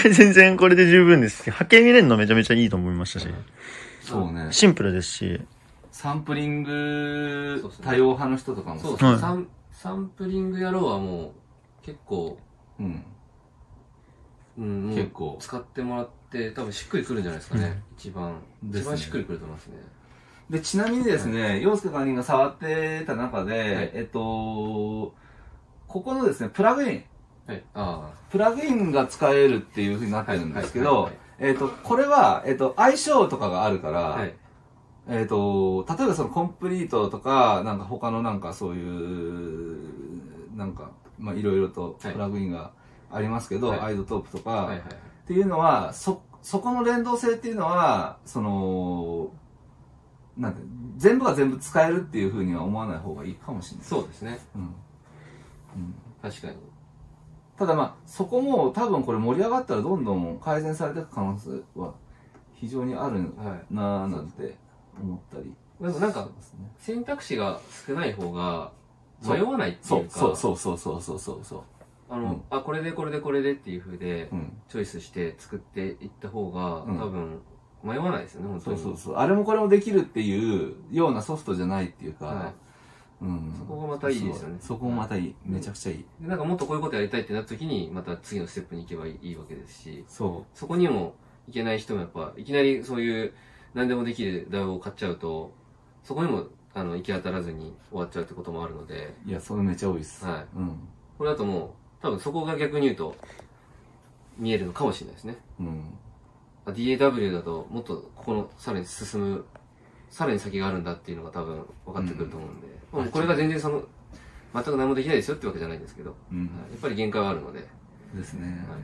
全然これで十分です。波形見れるのめちゃめちゃいいと思いましたし。 そうね。 シンプルですし。 サンプリング多様派の人とかもそうですね。サン、サンプリング野郎はもう結構、うん。うん、結構。使ってもらって多分しっくりくるんじゃないですかね。うん、一番、一番しっくりくると思いますね。 で、ちなみにですね、洋介管理が触ってた中で、はい、えっと、ここのですね、プラグイン。はい、あプラグインが使えるっていう風になってるんですけど、えっと、これは、えっと、相性とかがあるから、はい、えっと、例えばそのコンプリートとか、なんか他のなんかそういう、なんか、まあいろいろとプラグインがありますけど、はい、アイドトープとか、はいはい、っていうのは、そ、そこの連動性っていうのは、その、なんて、全部が全部使えるっていう風には思わない方がいいかもしれない。 そうですね。うん。うん、確かに。 ただまあ、そこも多分これ盛り上がったらどんどん改善されていく可能性は非常にあるなぁなんて思ったり。 でもなんか、選択肢が少ない方が迷わないっていうか。 そうそうそうそうそうそうそう。 あの、うん、あ、これでこれでこれでっていう風で、チョイスして作っていった方が、うん、多分迷わないですよね、本当に。 そうそうそう。あれもこれもできるっていうようなソフトじゃないっていうか、はいうん、そこがまたいいですよね。 そこもまたいい。めちゃくちゃいい。 でなんかもっとこういうことやりたいってなった時に、また次のステップに行けばいいわけですし、 そう。 そこにもいけない人もやっぱ、いきなりそういう何でもできる ダウ を買っちゃうと、そこにもあの行き当たらずに終わっちゃうってこともあるので。 いや、それめちゃ多いっす。 はい。うん。これだともう、多分そこが逆に言うと、見えるのかもしれないですね。うん。ディーエーダブリュー だと、もっとここのさらに進む、さらに先があるんだっていうのが多分分かってくると思うんで、うん、これが全然その全く何もできないですよってわけじゃないんですけど、うん、やっぱり限界はあるのでですね、はい、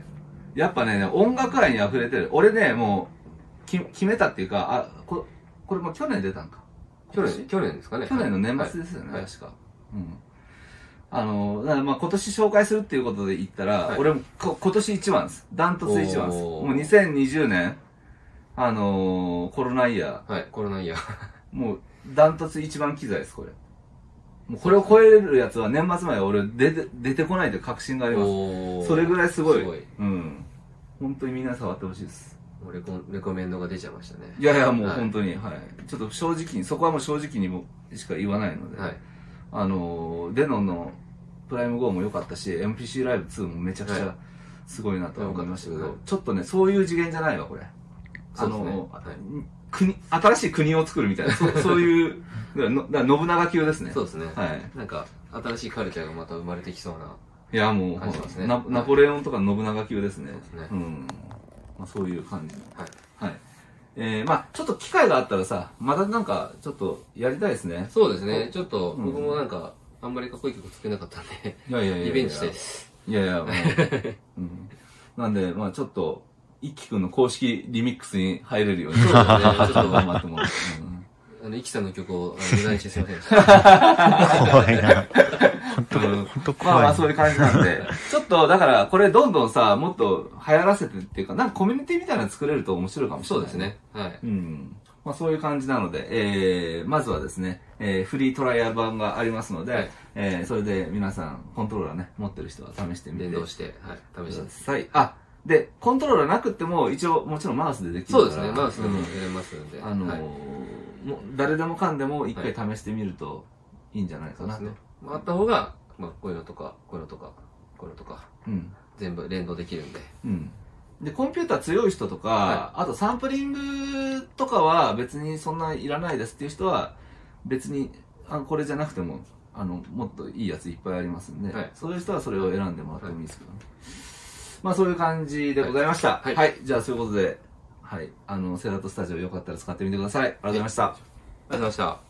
やっぱね音楽愛に溢れてる。俺ねもうき決めたっていうか、あここれも去年出たんか去年去年ですかね。 去年の年末ですよね、はい、確か、うん、あのだからまあ今年紹介するっていうことで言ったら、はい、俺もこ今年一番です。ダントツ一番です。もうにせんにじゅうねんあのー、コロナイヤー。はい、コロナイヤー。 もう、ダントツ一番機材です、これ。もうこれを超えるやつは年末まで俺出て、出てこないという確信があります。それぐらいすごい。すごい。うん。本当にみんな触ってほしいです。 もうレコ、レコメンドが出ちゃいましたね。 いやいや、もう本当に、はい、はい。ちょっと正直に、そこはもう正直にもしか言わないので。はい。あのー、デノンのプライムゴーも良かったし、エムピーシー ライブツーもめちゃくちゃすごいなと思いましたけど、はい、ちょっとね、そういう次元じゃないわ、これ。あの、ねはい、国、新しい国を作るみたいな、そそういう、だ信長級ですね。 そうですね。はい。なんか、新しいカルチャーがまた生まれてきそうな。 いや、もう、ね、ナ, ナポレオンとか信長級ですね。そうですね。うん。まあ、そういう感じ。はい。はい。えー、まあちょっと機会があったらさ、またなんか、ちょっとやりたいですね。 そうですね。ちょっと、僕もなんか、あんまりかっこいい曲作れなかったんで、いやいやいやリベンジしたいです。 いやいや、もう、うん。なんで、まあちょっと、一輝くんの公式リミックスに入れるように。そうですね。ちょっと頑張ってもらって。 あの、一輝さんの曲を無駄にしてすいませんでした。 怖いな。本当、本当怖い。 まあまあそういう感じなんで。ちょっと、だからこれどんどんさ、もっと流行らせてっていうか、なんかコミュニティみたいなの作れると面白いかもしれない。 そうですね。はい。 うん。まあそういう感じなので、えー、まずはですね、えー、フリートライアル版がありますので、はい、えー、それで皆さん、コントローラーね、持ってる人は試してみて。 連動して、はい、試してください。あ、 で、コントローラーなくても、一応、もちろんマウスでできるから。そうですね、マウスでもやれますんで。 あの、もう誰でもかんでも一回試してみるといいんじゃないかなと。 あった方が、まあ、こういうのとか、こういうのとか、こういうのとか、全部連動できるんで。 うん。で、コンピューター強い人とか、はい、あとサンプリングとかは別にそんないらないですっていう人は、別に、あこれじゃなくても、あの、もっといいやついっぱいありますんで、はい、そういう人はそれを選んでもらってもいいですけどね。はい、まあそういう感じでございました。はい。はい、じゃあそういうことで、はい。あの、セラトスタジオよかったら使ってみてください。ありがとうございました。ありがとうございました。